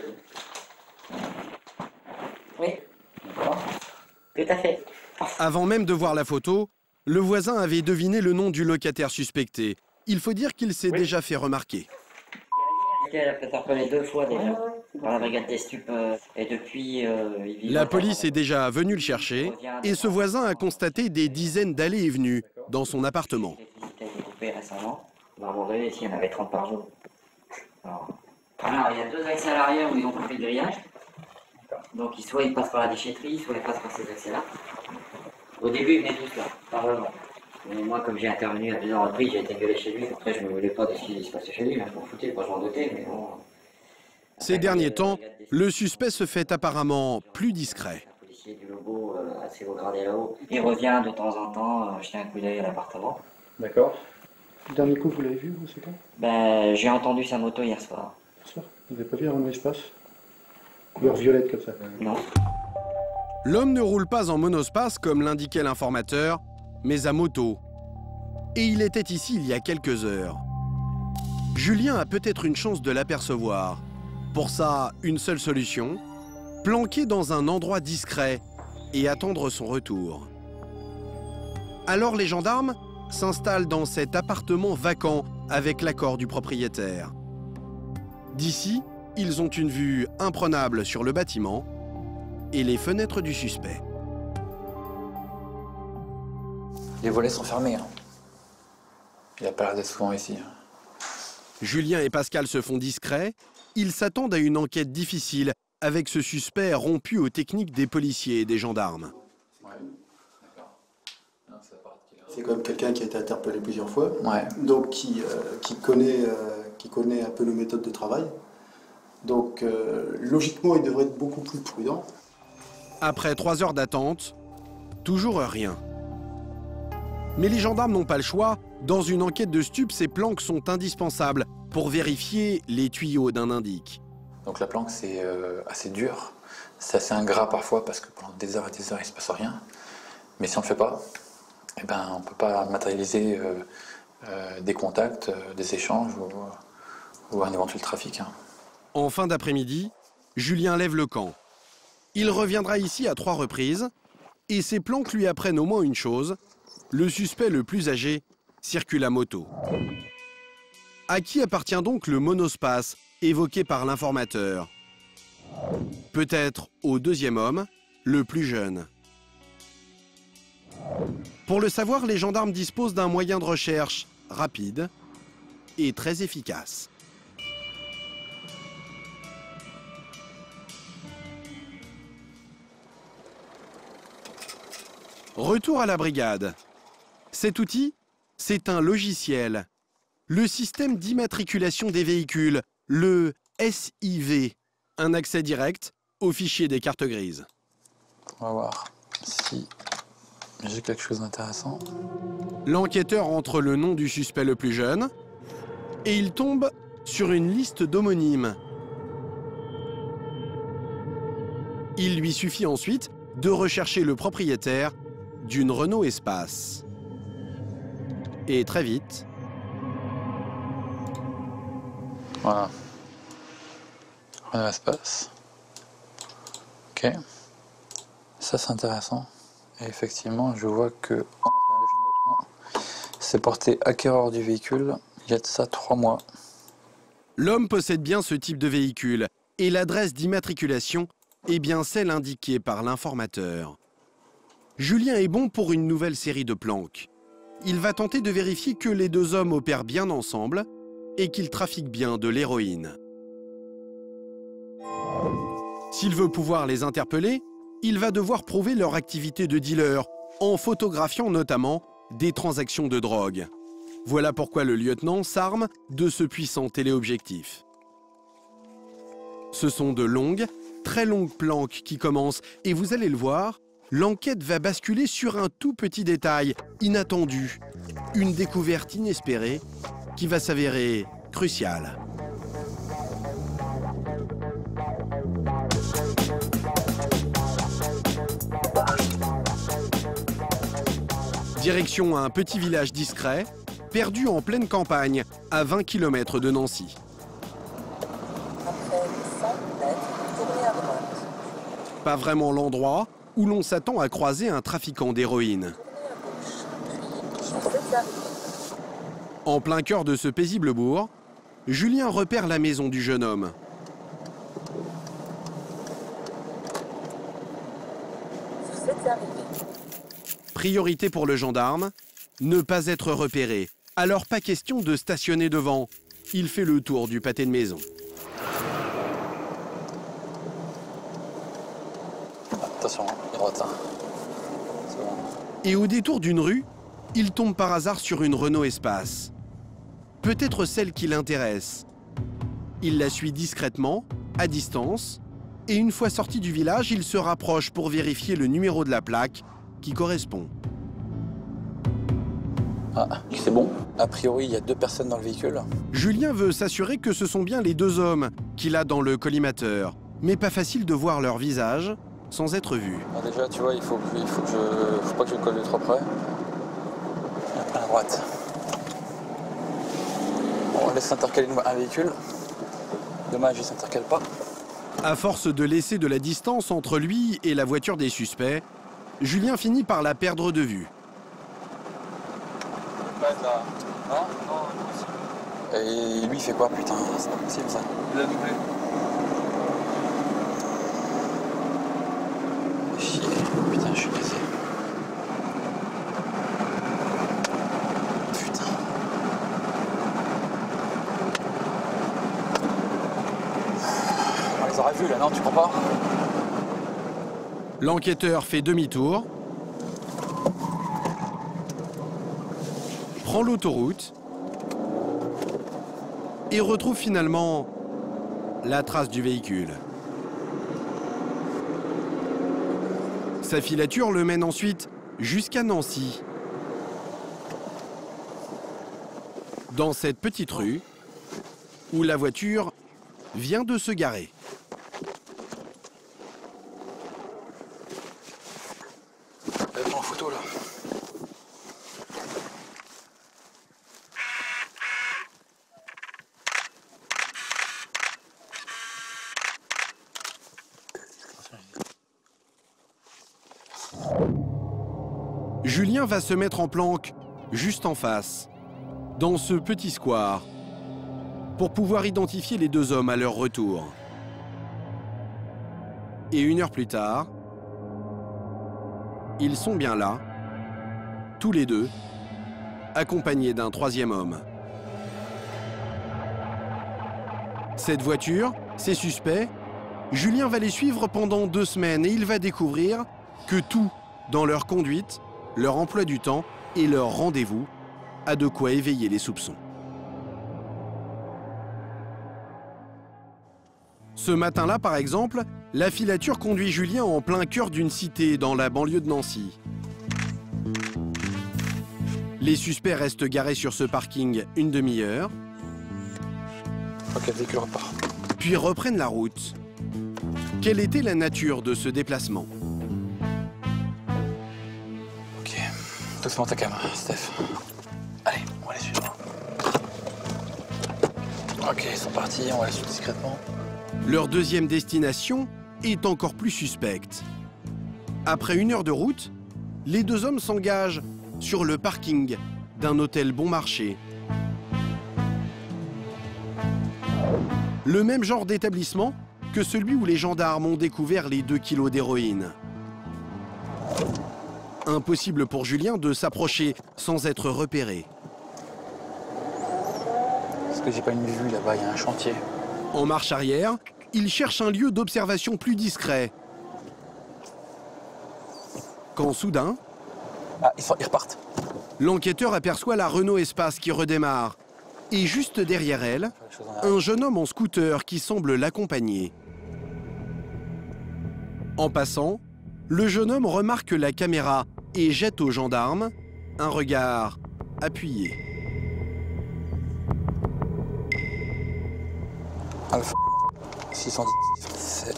Oui. Tout à fait. Avant même de voir la photo, le voisin avait deviné le nom du locataire suspecté. Il faut dire qu'il s'est déjà fait remarquer. Elle a peut-être interpellé 2 fois déjà par la brigade des stupes et depuis il vit. La police est déjà venue le chercher et ce voisin a constaté des dizaines d'allées et venues dans son appartement. L'électricité a été coupée récemment. À un moment donné, ici, il y en avait 30 par jour. Alors, il y a 2 accès à l'arrière où ils ont coupé le grillage. Donc soit ils passent par la déchetterie, soit ils passent par ces accès-là. Au début, ils venaient tous là, pas vraiment. Mais moi, comme j'ai intervenu à plusieurs reprises, j'ai été gueulé chez lui. Après, je ne me voulais pas de ce qui se passait chez lui. Je m'en foutais, pas je m'en doutais, mais bon. Ces derniers temps, le suspect se fait apparemment plus discret. Un policier du logo assez haut gradé là-haut. Il revient de temps en temps jeter un coup d'œil à l'appartement. D'accord. Le dernier coup, vous l'avez vu, vous, c'est quand? Ben, j'ai entendu sa moto hier soir. Vous n'avez pas vu un Renault Espace? Couleur violette comme ça. Non. L'homme ne roule pas en monospace comme l'indiquait l'informateur, mais à moto. Et il était ici il y a quelques heures. Julien a peut-être une chance de l'apercevoir. Pour ça, une seule solution, planquer dans un endroit discret et attendre son retour. Alors les gendarmes s'installent dans cet appartement vacant avec l'accord du propriétaire. D'ici, ils ont une vue imprenable sur le bâtiment et les fenêtres du suspect. Les volets sont fermés. Hein. Il a pas l'air d'être souvent ici. Julien et Pascal se font discrets. Ils s'attendent à une enquête difficile avec ce suspect rompu aux techniques des policiers et des gendarmes. C'est quand même quelqu'un qui a été interpellé plusieurs fois, ouais. Donc qui connaît un peu nos méthodes de travail. Donc logiquement, il devrait être beaucoup plus prudent. Après 3 heures d'attente, toujours rien. Mais les gendarmes n'ont pas le choix. Dans une enquête de stupes, ces planques sont indispensables pour vérifier les tuyaux d'un indique. Donc la planque, c'est assez dur. C'est assez ingrat parfois parce que pendant des heures et des heures, il ne se passe rien. Mais si on ne le fait pas, eh ben, on ne peut pas matérialiser des contacts, des échanges ou un éventuel trafic. Hein. En fin d'après-midi, Julien lève le camp. Il reviendra ici à 3 reprises et ses planques lui apprennent au moins une chose. Le suspect le plus âgé circule à moto. À qui appartient donc le monospace évoqué par l'informateur? Peut-être au deuxième homme, le plus jeune. Pour le savoir, les gendarmes disposent d'un moyen de recherche rapide et très efficace. Retour à la brigade. Cet outil, c'est un logiciel. Le système d'immatriculation des véhicules, le SIV. Un accès direct au fichier des cartes grises. On va voir si j'ai quelque chose d'intéressant. L'enquêteur entre le nom du suspect le plus jeune et il tombe sur une liste d'homonymes. Il lui suffit ensuite de rechercher le propriétaire d'une Renault Espace. Et très vite... Voilà. Renault Espace. Ok. Ça, c'est intéressant. Et effectivement, je vois que c'est porté acquéreur du véhicule. Il y a de ça 3 mois. L'homme possède bien ce type de véhicule et l'adresse d'immatriculation est bien celle indiquée par l'informateur. Julien est bon pour une nouvelle série de planques. Il va tenter de vérifier que les 2 hommes opèrent bien ensemble et qu'ils trafiquent bien de l'héroïne. S'il veut pouvoir les interpeller, il va devoir prouver leur activité de dealer, en photographiant notamment des transactions de drogue. Voilà pourquoi le lieutenant s'arme de ce puissant téléobjectif. Ce sont de longues, très longues planques qui commencent, et vous allez le voir, l'enquête va basculer sur un tout petit détail inattendu, une découverte inespérée qui va s'avérer cruciale. Direction un petit village discret, perdu en pleine campagne, à 20 km de Nancy. Après 100 mètres, tournez à droite. Pas vraiment l'endroit où l'on s'attend à croiser un trafiquant d'héroïne. En plein cœur de ce paisible bourg, Julien repère la maison du jeune homme. Vous êtes arrivé. Priorité pour le gendarme, ne pas être repéré. Alors pas question de stationner devant. Il fait le tour du pâté de maison. Attention, droite. C'est bon. Et au détour d'une rue, il tombe par hasard sur une Renault Espace. Peut-être celle qui l'intéresse. Il la suit discrètement, à distance, et une fois sorti du village, il se rapproche pour vérifier le numéro de la plaque qui correspond. Ah, c'est bon. A priori, il y a 2 personnes dans le véhicule. Julien veut s'assurer que ce sont bien les 2 hommes qu'il a dans le collimateur. Mais pas facile de voir leur visage sans être vu. Alors déjà, tu vois, faut pas que je colle de trop près. À la droite. Bon, on laisse s'intercaler un véhicule. Dommage, il ne s'intercale pas. À force de laisser de la distance entre lui et la voiture des suspects, Julien finit par la perdre de vue. Là. Non, et lui, il fait quoi, putain? C'est pas possible, ça. Il a doublé. Chier. Putain, je suis cassé. Putain. On les aurait vus, là, non, tu crois pas? L'enquêteur fait demi-tour, prend l'autoroute et retrouve finalement la trace du véhicule. Sa filature le mène ensuite jusqu'à Nancy. Dans cette petite rue où la voiture vient de se garer. Elle prend en photo là. Julien va se mettre en planque juste en face, dans ce petit square, pour pouvoir identifier les 2 hommes à leur retour. Et 1 heure plus tard, ils sont bien là, tous les 2, accompagnés d'un 3e homme. Cette voiture, ces suspects, Julien va les suivre pendant 2 semaines et il va découvrir que tout dans leur conduite, leur emploi du temps et leur rendez-vous a de quoi éveiller les soupçons. Ce matin-là, par exemple, la filature conduit Julien en plein cœur d'une cité dans la banlieue de Nancy. Les suspects restent garés sur ce parking 1 demi-heure. Ok, le véhicule repart. Puis reprennent la route. Quelle était la nature de ce déplacement? Ok, doucement ta caméra, Steph. Allez, on va les suivre. Ok, ils sont partis, on va les suivre discrètement. Leur 2e destination est encore plus suspecte. Après 1 heure de route, les 2 hommes s'engagent sur le parking d'un hôtel bon marché. Le même genre d'établissement que celui où les gendarmes ont découvert les 2 kilos d'héroïne. Impossible pour Julien de s'approcher sans être repéré. Est-ce que j'ai pas une vue là-bas? Il y a un chantier. En marche arrière, il cherche un lieu d'observation plus discret. Quand soudain... Ah, ils repartent. L'enquêteur aperçoit la Renault Espace qui redémarre. Et juste derrière elle, un jeune homme en scooter qui semble l'accompagner. En passant, le jeune homme remarque la caméra et jette aux gendarmes un regard appuyé. Alpha 617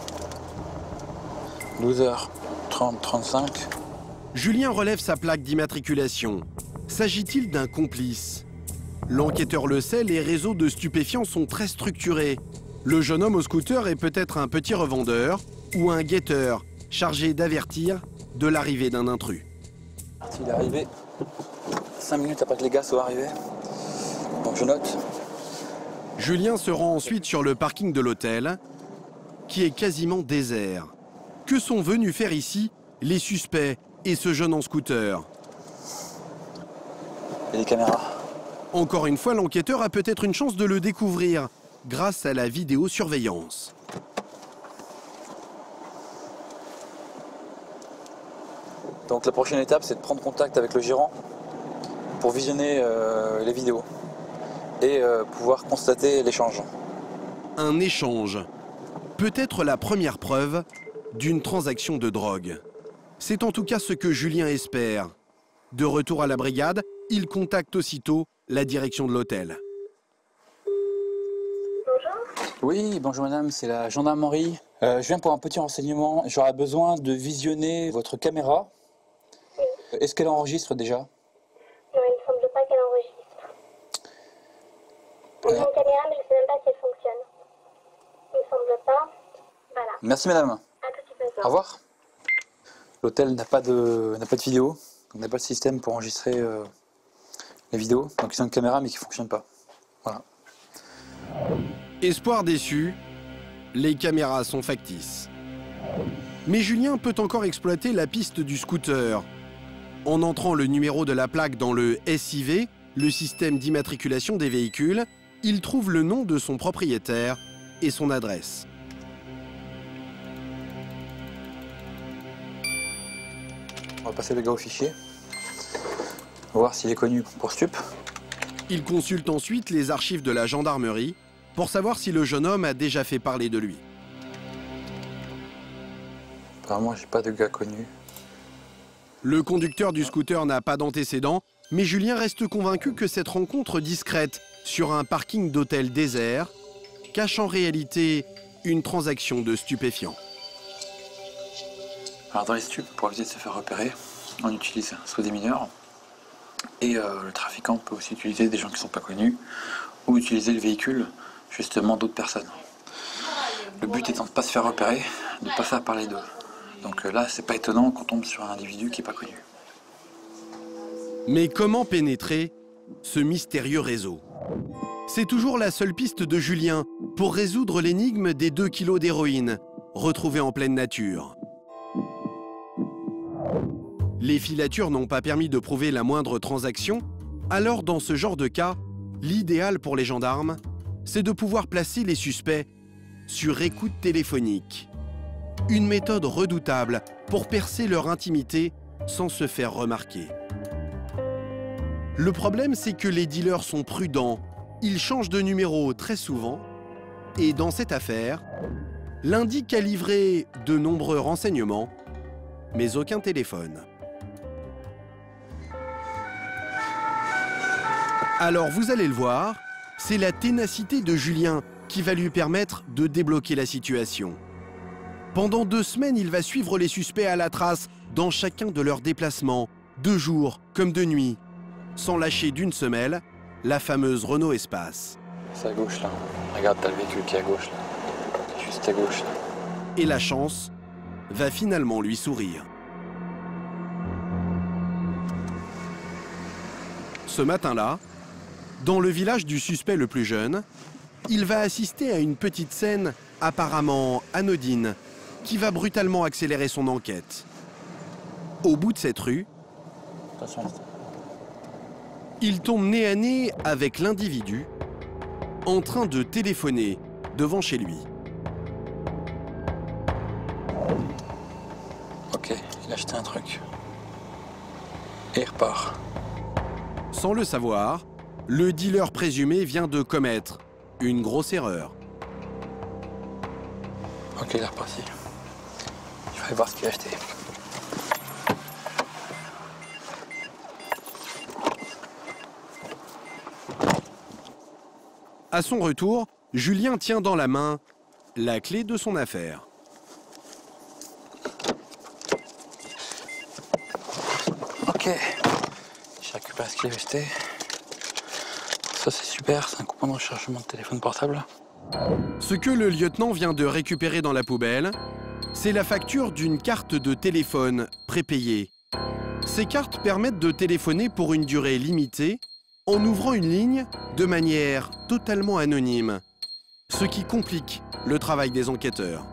12h30-35. Julien relève sa plaque d'immatriculation. S'agit-il d'un complice? L'enquêteur le sait, les réseaux de stupéfiants sont très structurés. Le jeune homme au scooter est peut-être un petit revendeur ou un guetteur chargé d'avertir de l'arrivée d'un intrus. Il est arrivé 5 minutes après que les gars soient arrivés. Donc je note. Julien se rend ensuite sur le parking de l'hôtel, qui est quasiment désert. Que sont venus faire ici les suspects et ce jeune en scooter? Et les caméras. Encore une fois, l'enquêteur a peut-être une chance de le découvrir grâce à la vidéosurveillance. Donc la prochaine étape, c'est de prendre contact avec le gérant pour visionner les vidéos et pouvoir constater l'échange. Un échange. Peut-être la première preuve d'une transaction de drogue. C'est en tout cas ce que Julien espère. De retour à la brigade, il contacte aussitôt la direction de l'hôtel. Oui, bonjour madame, c'est la gendarmerie. Je viens pour un petit renseignement. J'aurais besoin de visionner votre caméra. Est-ce qu'elle enregistre déjà? Non, il ne semble pas qu'elle enregistre. J'ai une caméra, mais je ne sais même pas si elle fonctionne. Il ne semble pas. Voilà. Merci madame. À tout de suite. Au revoir. L'hôtel n'a pas de vidéo, on n'a pas de système pour enregistrer les vidéos. Donc ils ont une caméra mais qui ne fonctionne pas. Voilà. Espoir déçu, les caméras sont factices. Mais Julien peut encore exploiter la piste du scooter. En entrant le numéro de la plaque dans le SIV, le système d'immatriculation des véhicules, il trouve le nom de son propriétaire et son adresse. On va passer le gars au fichier. On va voir s'il est connu pour stup. Il consulte ensuite les archives de la gendarmerie pour savoir si le jeune homme a déjà fait parler de lui. Apparemment, j'ai pas de gars connu. Le conducteur du scooter n'a pas d'antécédents, mais Julien reste convaincu que cette rencontre discrète sur un parking d'hôtel désert cache en réalité une transaction de stupéfiants. Alors dans les stupes, pour éviter de se faire repérer, on utilise soit des mineurs, et le trafiquant peut aussi utiliser des gens qui ne sont pas connus, ou utiliser le véhicule justement d'autres personnes. Le but étant de ne pas se faire repérer, de ne pas faire parler d'eux. Donc là, c'est pas étonnant qu'on tombe sur un individu qui n'est pas connu. Mais comment pénétrer ce mystérieux réseau? C'est toujours la seule piste de Julien pour résoudre l'énigme des 2 kilos d'héroïne retrouvés en pleine nature. Les filatures n'ont pas permis de prouver la moindre transaction, alors dans ce genre de cas, l'idéal pour les gendarmes, c'est de pouvoir placer les suspects sur écoute téléphonique. Une méthode redoutable pour percer leur intimité sans se faire remarquer. Le problème, c'est que les dealers sont prudents, ils changent de numéro très souvent, et dans cette affaire, l'indic a livré de nombreux renseignements, mais aucun téléphone. Alors vous allez le voir, c'est la ténacité de Julien qui va lui permettre de débloquer la situation. Pendant 2 semaines, il va suivre les suspects à la trace dans chacun de leurs déplacements, de jour comme de nuit, sans lâcher d'une semelle la fameuse Renault Espace. C'est à gauche là. Regarde, t'as le véhicule qui est à gauche là. Juste à gauche là. Et la chance va finalement lui sourire. Ce matin-là, dans le village du suspect le plus jeune, il va assister à une petite scène apparemment anodine qui va brutalement accélérer son enquête. Au bout de cette rue, il tombe nez à nez avec l'individu en train de téléphoner devant chez lui. Ok, il a acheté un truc. Et il repart. Sans le savoir, le dealer présumé vient de commettre une grosse erreur. Ok, il est reparti. Je vais aller voir ce qu'il a acheté. À son retour, Julien tient dans la main la clé de son affaire. Ok, j'ai récupéré ce qu'il a acheté. Ça c'est super, c'est un coupon de rechargement de téléphone portable. Ce que le lieutenant vient de récupérer dans la poubelle, c'est la facture d'une carte de téléphone prépayée. Ces cartes permettent de téléphoner pour une durée limitée en ouvrant une ligne de manière totalement anonyme, ce qui complique le travail des enquêteurs.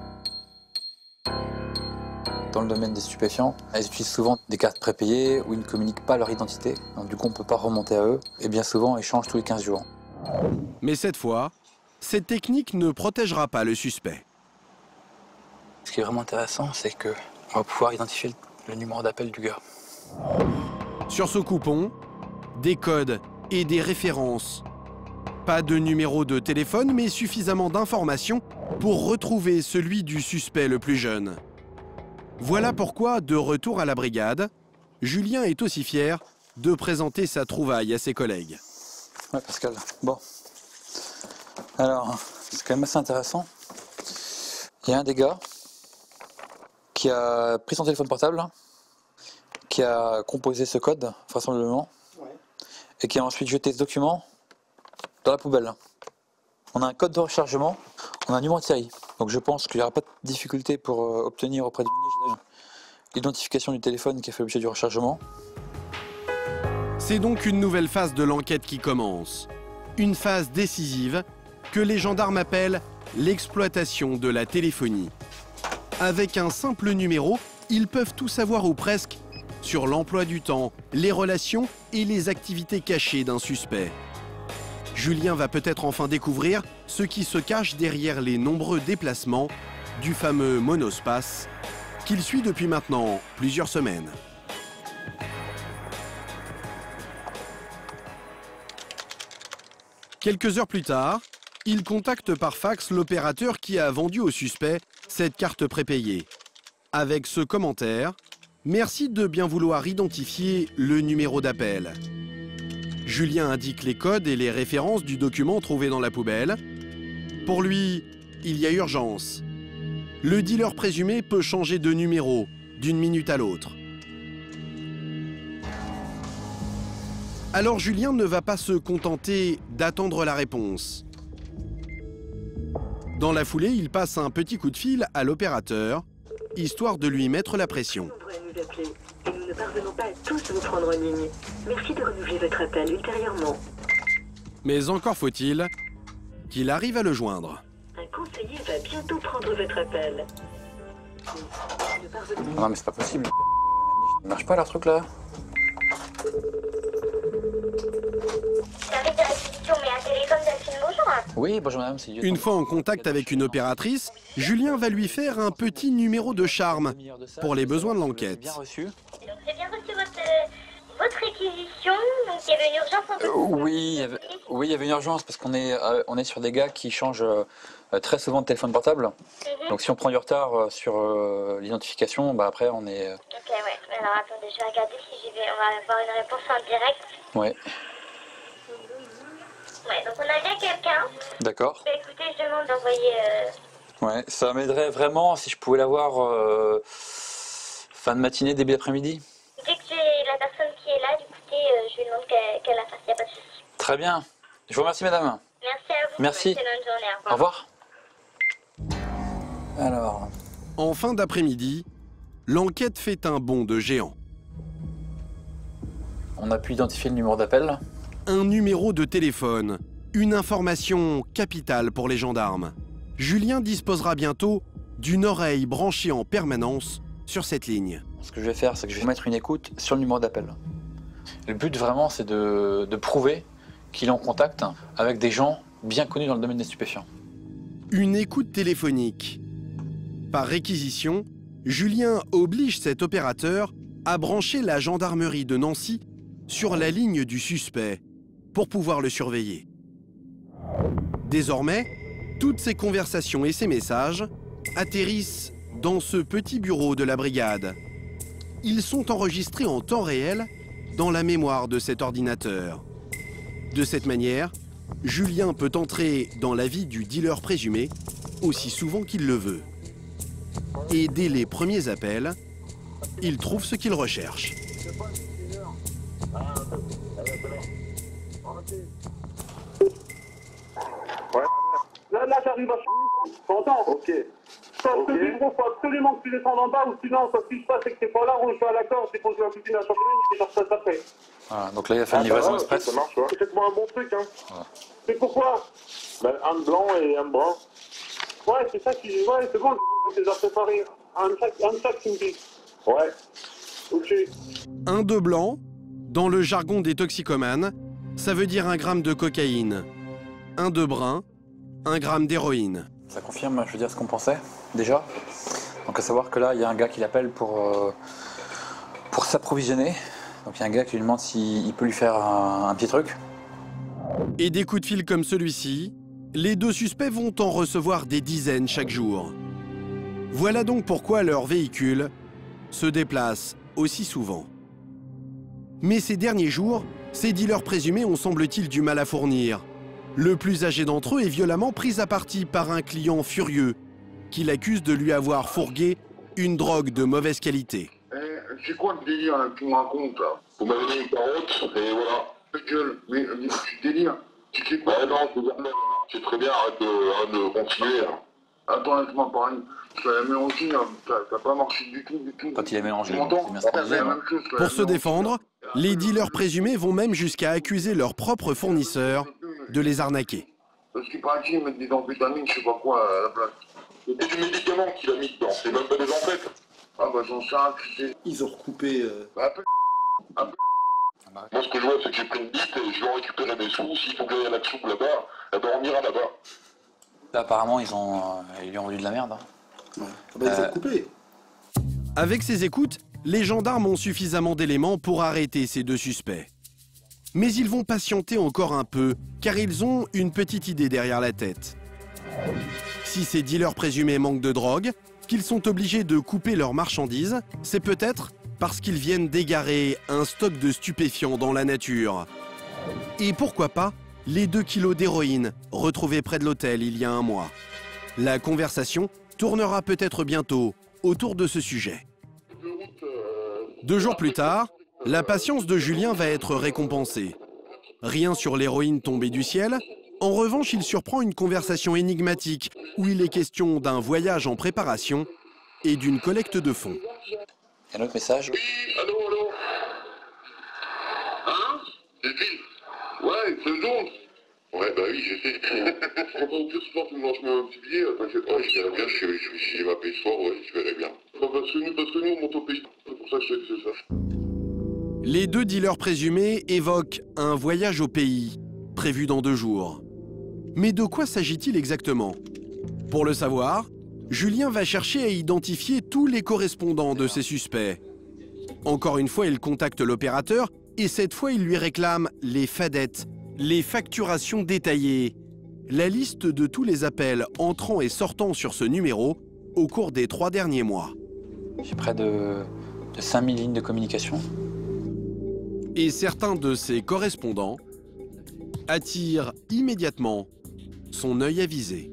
Dans le domaine des stupéfiants, ils utilisent souvent des cartes prépayées où ils ne communiquent pas leur identité, donc du coup on ne peut pas remonter à eux, et bien souvent ils changent tous les 15 jours. Mais cette fois, cette technique ne protégera pas le suspect. Ce qui est vraiment intéressant, c'est qu'on va pouvoir identifier le numéro d'appel du gars. Sur ce coupon, des codes et des références. Pas de numéro de téléphone, mais suffisamment d'informations pour retrouver celui du suspect le plus jeune. Voilà pourquoi, de retour à la brigade, Julien est aussi fier de présenter sa trouvaille à ses collègues. Ouais, Pascal. Bon. Alors, c'est quand même assez intéressant. Il y a un des gars qui a pris son téléphone portable, qui a composé ce code, vraisemblablement, et qui a ensuite jeté ce document dans la poubelle. On a un code de rechargement, on a un numéro de série. Donc je pense qu'il n'y aura pas de difficulté pour obtenir auprès du ministère l'identification du téléphone qui a fait l'objet du rechargement. C'est donc une nouvelle phase de l'enquête qui commence. Une phase décisive que les gendarmes appellent l'exploitation de la téléphonie. Avec un simple numéro, ils peuvent tout savoir ou presque sur l'emploi du temps, les relations et les activités cachées d'un suspect. Julien va peut-être enfin découvrir ce qui se cache derrière les nombreux déplacements du fameux monospace qu'il suit depuis maintenant plusieurs semaines. Quelques heures plus tard, il contacte par fax l'opérateur qui a vendu au suspect cette carte prépayée. Avec ce commentaire, merci de bien vouloir identifier le numéro d'appel. Julien indique les codes et les références du document trouvé dans la poubelle. Pour lui, il y a urgence. Le dealer présumé peut changer de numéro d'une minute à l'autre. Alors Julien ne va pas se contenter d'attendre la réponse. Dans la foulée, il passe un petit coup de fil à l'opérateur, histoire de lui mettre la pression. Nous ne parvenons pas à tous vous prendre en ligne. Merci de renouveler votre appel ultérieurement. Mais encore faut-il qu'il arrive à le joindre. Un conseiller va bientôt prendre votre appel. Non mais c'est pas possible. Ça marche pas leur truc là. Oui, bonjour madame, c'est Une fois en contact avec une opératrice, Julien va lui faire un petit numéro de charme pour les besoins de l'enquête. Bien reçu. Donc j'ai bien reçu votre réquisition, donc il y avait une urgence en fait. Oui, il y avait une urgence parce qu'on est sur des gars qui changent très souvent de téléphone portable. Donc si on prend du retard sur l'identification, bah après on est... Ok, ouais. Alors attendez, je vais regarder si on va avoir une réponse en direct. Ouais. Ouais, donc on a bien quelqu'un. D'accord. Bah, écoutez, je demande d'envoyer... Ouais, ça m'aiderait vraiment si je pouvais l'avoir fin de matinée, début d'après-midi. Dès que j'ai la personne qui est là, écoutez, je lui demande qu'elle la fasse, il n'y a pas de souci. Très bien. Je vous remercie madame. Merci à vous. Merci. Excellente journée. Au revoir. Alors... En fin d'après-midi, l'enquête fait un bond de géant. On a pu identifier le numéro d'appel. Un numéro de téléphone, une information capitale pour les gendarmes. Julien disposera bientôt d'une oreille branchée en permanence sur cette ligne. Ce que je vais faire, c'est que je vais mettre une écoute sur le numéro d'appel. Le but vraiment, c'est de prouver qu'il est en contact avec des gens bien connus dans le domaine des stupéfiants. Une écoute téléphonique. Par réquisition, Julien oblige cet opérateur à brancher la gendarmerie de Nancy sur la ligne du suspect pour pouvoir le surveiller. Désormais, toutes ces conversations et ces messages atterrissent dans ce petit bureau de la brigade. Ils sont enregistrés en temps réel dans la mémoire de cet ordinateur. De cette manière, Julien peut entrer dans la vie du dealer présumé aussi souvent qu'il le veut. Et dès les premiers appels, il trouve ce qu'il recherche. Là j'arrive à t'entends? Ok. Parce que du gros, faut absolument que tu descendes en bas ou sinon, ce qui se passe, c'est que t'es pas là, on joue à la corde, c'est qu'on joue à la cuisine à championnat, et ça se passe après. Voilà, donc là il a fait une livraison express. Ça marche, ouais. Faites-moi un bon truc, hein. Voilà. C'est pourquoi? Ben, un blanc et un brun. Ouais, c'est ça qui... Ouais, c'est bon, je les ai préparés. Un sac, tu me dis. Ouais. Ok. Un de blanc, dans le jargon des toxicomanes, ça veut dire 1 gramme de cocaïne. Un de brun, 1 gramme d'héroïne. Ça confirme, je veux dire, ce qu'on pensait, déjà. Donc à savoir que là, il y a un gars qui l'appelle pour s'approvisionner. Donc il y a un gars qui lui demande s'il peut lui faire un petit truc. Et des coups de fil comme celui-ci, les deux suspects vont en recevoir des dizaines chaque jour. Voilà donc pourquoi leur véhicule se déplace aussi souvent. Mais ces derniers jours, ces dealers présumés ont semble-t-il du mal à fournir. Le plus âgé d'entre eux est violemment pris à partie par un client furieux qui l'accuse de lui avoir fourgué une drogue de mauvaise qualité. C'est quoi le délire là, que tu me racontes là? Vous m'avez donné une carotte et voilà. Gueule, mais tu délires. Tu sais quoi? Ouais, non, c'est très bien, arrête de continuer. Là. Attends, laisse-moi parler. Tu l'as mélangé, t'as pas marché du tout. Quand il est mélangé, tu m'entends? Pour se défendre, les dealers présumés vont même jusqu'à accuser leurs propres fournisseurs de les arnaquer. Parce qu'il paraît qu'ils mettent des amphétamines, je sais pas quoi, à la place. C'est du médicament qu'il a mis dedans, c'est même pas des amphetamines. Ah bah j'en sais rien, tu sais. Ils ont recoupé... Un peu. Moi ce que je vois c'est que j'ai pris une bite et je vais en récupérer des sous. S'il faut que j'aille à la soupe là-bas, eh ben on ira là-bas. Là, apparemment ils lui ont vendu de la merde. Ouais. Ah bah ils ont coupé. Avec ces écoutes, les gendarmes ont suffisamment d'éléments pour arrêter ces deux suspects. Mais ils vont patienter encore un peu, car ils ont une petite idée derrière la tête. Si ces dealers présumés manquent de drogue, qu'ils sont obligés de couper leurs marchandises, c'est peut-être parce qu'ils viennent d'égarer un stock de stupéfiants dans la nature. Et pourquoi pas les 2 kilos d'héroïne retrouvés près de l'hôtel il y a un mois. La conversation tournera peut-être bientôt autour de ce sujet. 2 jours plus tard, la patience de Julien va être récompensée. Rien sur l'héroïne tombée du ciel. En revanche, il surprend une conversation énigmatique où il est question d'un voyage en préparation et d'une collecte de fonds. Un autre message. Oui, allô. Hein? C'est Phil. Ouais, c'est jaune. Ouais, bah oui, je sais. Je comprends au pire ce soir, tu me lances un petit billet, t'inquiète pas, je verrai bien, je vais m'appeler ce soir, ouais, je verrai bien. Parce que nous, on monte au pays, c'est pour ça que je sais que c'est ça. Les 2 dealers présumés évoquent un voyage au pays, prévu dans 2 jours. Mais de quoi s'agit-il exactement? Pour le savoir, Julien va chercher à identifier tous les correspondants de ces suspects. Encore une fois, il contacte l'opérateur et cette fois, il lui réclame les fadettes, les facturations détaillées, la liste de tous les appels entrant et sortant sur ce numéro au cours des 3 derniers mois. J'ai près de 5000 lignes de communication. Et certains de ces correspondants attirent immédiatement son œil avisé.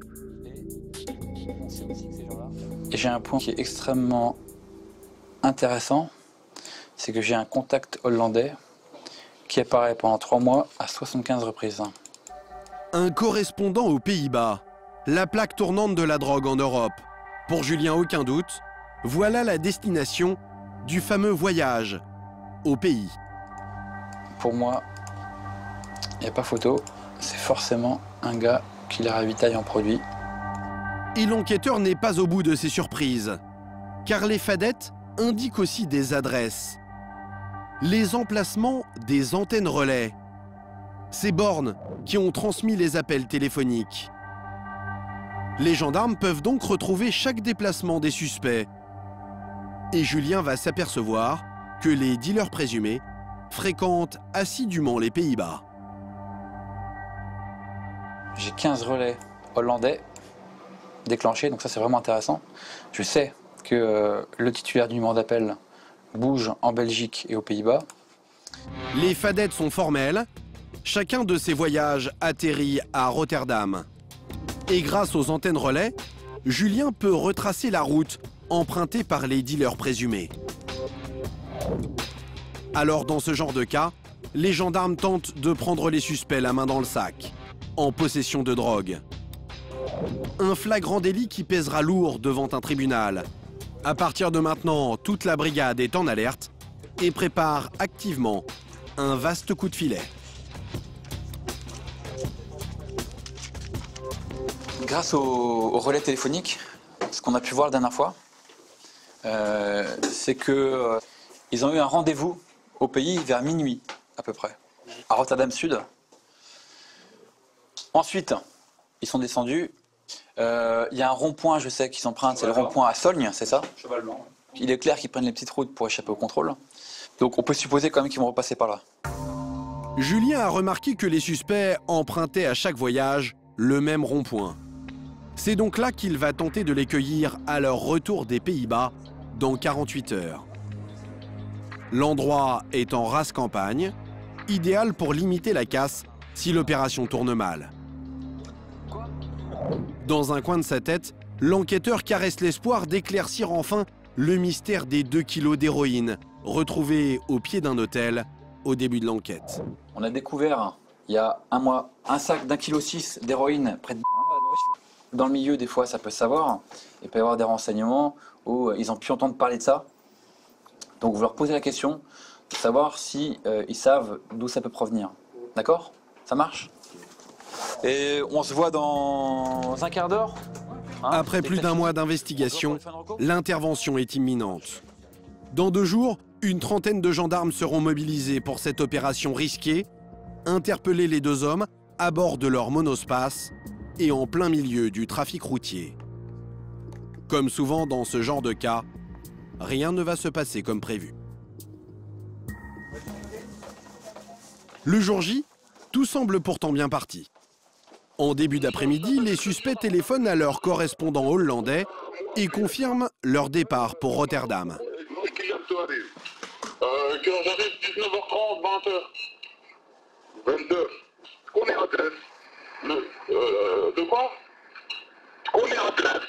Et j'ai un point qui est extrêmement intéressant, c'est que j'ai un contact hollandais qui apparaît pendant 3 mois à 75 reprises. Un correspondant aux Pays-Bas, la plaque tournante de la drogue en Europe. Pour Julien, aucun doute, voilà la destination du fameux voyage au pays. Pour moi, il n'y a pas photo, c'est forcément un gars qui les ravitaille en produits. Et l'enquêteur n'est pas au bout de ses surprises, car les fadettes indiquent aussi des adresses, les emplacements des antennes relais, ces bornes qui ont transmis les appels téléphoniques. Les gendarmes peuvent donc retrouver chaque déplacement des suspects. Et Julien va s'apercevoir que les dealers présumés fréquentent assidûment les Pays-Bas. J'ai 15 relais hollandais déclenchés, donc ça c'est vraiment intéressant. Je sais que le titulaire du numéro d'appel bouge en Belgique et aux Pays-Bas. Les fadettes sont formelles. Chacun de ces voyages atterrit à Rotterdam. Et grâce aux antennes relais, Julien peut retracer la route empruntée par les dealers présumés. Alors dans ce genre de cas, les gendarmes tentent de prendre les suspects la main dans le sac, en possession de drogue. Un flagrant délit qui pèsera lourd devant un tribunal. À partir de maintenant, toute la brigade est en alerte et prépare activement un vaste coup de filet. Grâce au relais téléphonique, ce qu'on a pu voir la dernière fois, c'est qu'ils ont eu un rendez-vous au pays vers minuit à peu près, à Rotterdam Sud. Ensuite, ils sont descendus. Il y a un rond-point, je sais, qu'ils empruntent, c'est le rond-point à Solgne, c'est ça? Chevalement. Il est clair qu'ils prennent les petites routes pour échapper au contrôle. Donc on peut supposer quand même qu'ils vont repasser par là. Julien a remarqué que les suspects empruntaient à chaque voyage le même rond-point. C'est donc là qu'il va tenter de les cueillir à leur retour des Pays-Bas dans 48 heures. L'endroit est en rase campagne, idéal pour limiter la casse si l'opération tourne mal. Dans un coin de sa tête, l'enquêteur caresse l'espoir d'éclaircir enfin le mystère des 2 kilos d'héroïne retrouvés au pied d'un hôtel au début de l'enquête. On a découvert, il y a un mois, un sac d'1,6 kg d'héroïne près de... Dans le milieu, des fois, ça peut se savoir. Il peut y avoir des renseignements où ils ont pu entendre parler de ça. Donc, vous leur posez la question de savoir si ils savent d'où ça peut provenir. D'accord? Ça marche? Et on se voit dans un quart d'heure. Hein, après plus d'un mois d'investigation, l'intervention est imminente. Dans 2 jours, une trentaine de gendarmes seront mobilisés pour cette opération risquée, interpeller les 2 hommes à bord de leur monospace et en plein milieu du trafic routier. Comme souvent dans ce genre de cas, rien ne va se passer comme prévu. Le jour J, tout semble pourtant bien parti. En début d'après-midi, les suspects téléphonent à leur correspondant hollandais et confirment leur départ pour Rotterdam. Quand j'arrive 19h30, 20h. 20h. Connais l'adresse? De quoi? Connais l'adresse?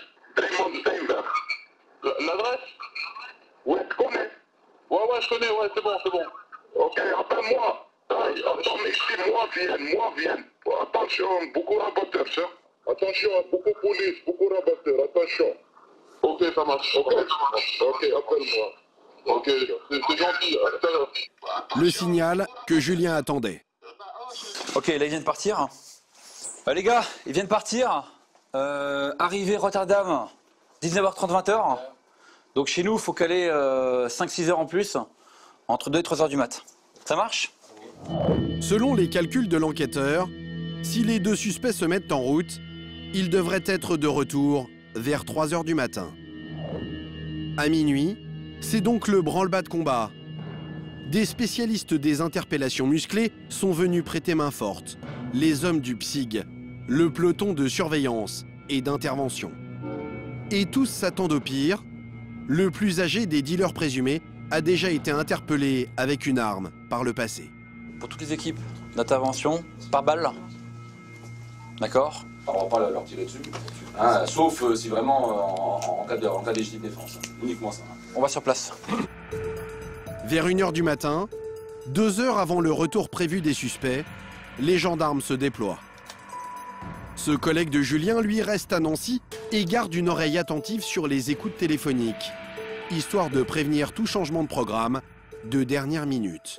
L'adresse? Ouais, tu connais? Ouais, je connais, ouais, c'est bon. Ok, appelle-moi. Attends, mais si moi viens. Attention, beaucoup rabatteurs, ça. Attention, beaucoup police, beaucoup rabatteurs, attention. Ok, ça marche. Ok, appelle-moi. Ok, c'est gentil, à tout à l'heure. Le signal que Julien attendait. Ok, là ils viennent partir. Les gars, ils viennent partir. Arrivée Rotterdam, 19h30, 20h. Donc chez nous, il faut caler 5-6 heures en plus, entre 2 et 3 heures du mat. Ça marche? Selon les calculs de l'enquêteur, si les 2 suspects se mettent en route, ils devraient être de retour vers 3 heures du matin. À minuit, c'est donc le branle-bas de combat. Des spécialistes des interpellations musclées sont venus prêter main forte. Les hommes du PSIG, le peloton de surveillance et d'intervention. Et tous s'attendent au pire. Le plus âgé des dealers présumés a déjà été interpellé avec une arme par le passé. Pour toutes les équipes d'intervention, par balle. D'accord? On va pas leur tirer dessus, hein, sauf si vraiment en cas de légitime défense. Uniquement ça. On va sur place. Vers 1 h du matin, 2 heures avant le retour prévu des suspects, les gendarmes se déploient. Ce collègue de Julien, lui, reste à Nancy et garde une oreille attentive sur les écoutes téléphoniques, histoire de prévenir tout changement de programme de dernière minute.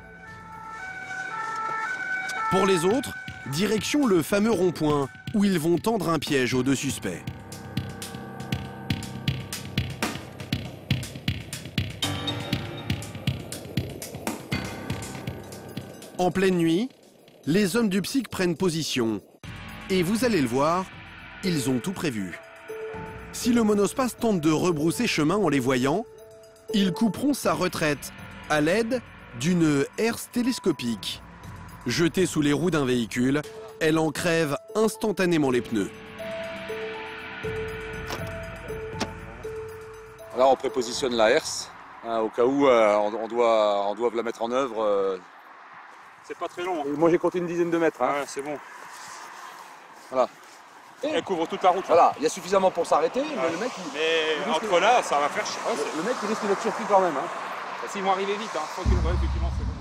Pour les autres, direction le fameux rond-point où ils vont tendre un piège aux 2 suspects. En pleine nuit, les hommes du PSIG prennent position. Et vous allez le voir, ils ont tout prévu. Si le monospace tente de rebrousser chemin en les voyant, ils couperont sa retraite à l'aide d'une herse télescopique. Jetée sous les roues d'un véhicule, elle en crève instantanément les pneus. Là, on prépositionne la herse, hein, au cas où on doit la mettre en œuvre. C'est pas très long. Moi, j'ai compté une dizaine de mètres. Hein. Ouais, c'est bon. Voilà. Elle couvre toute la route. Voilà, il y a suffisamment pour s'arrêter, mais le mec... Mais entre là, ça va faire chier. Ouais, le mec, il risque d'être surpris quand même. Hein. S'ils vont arriver vite, hein. Effectivement, c'est bon.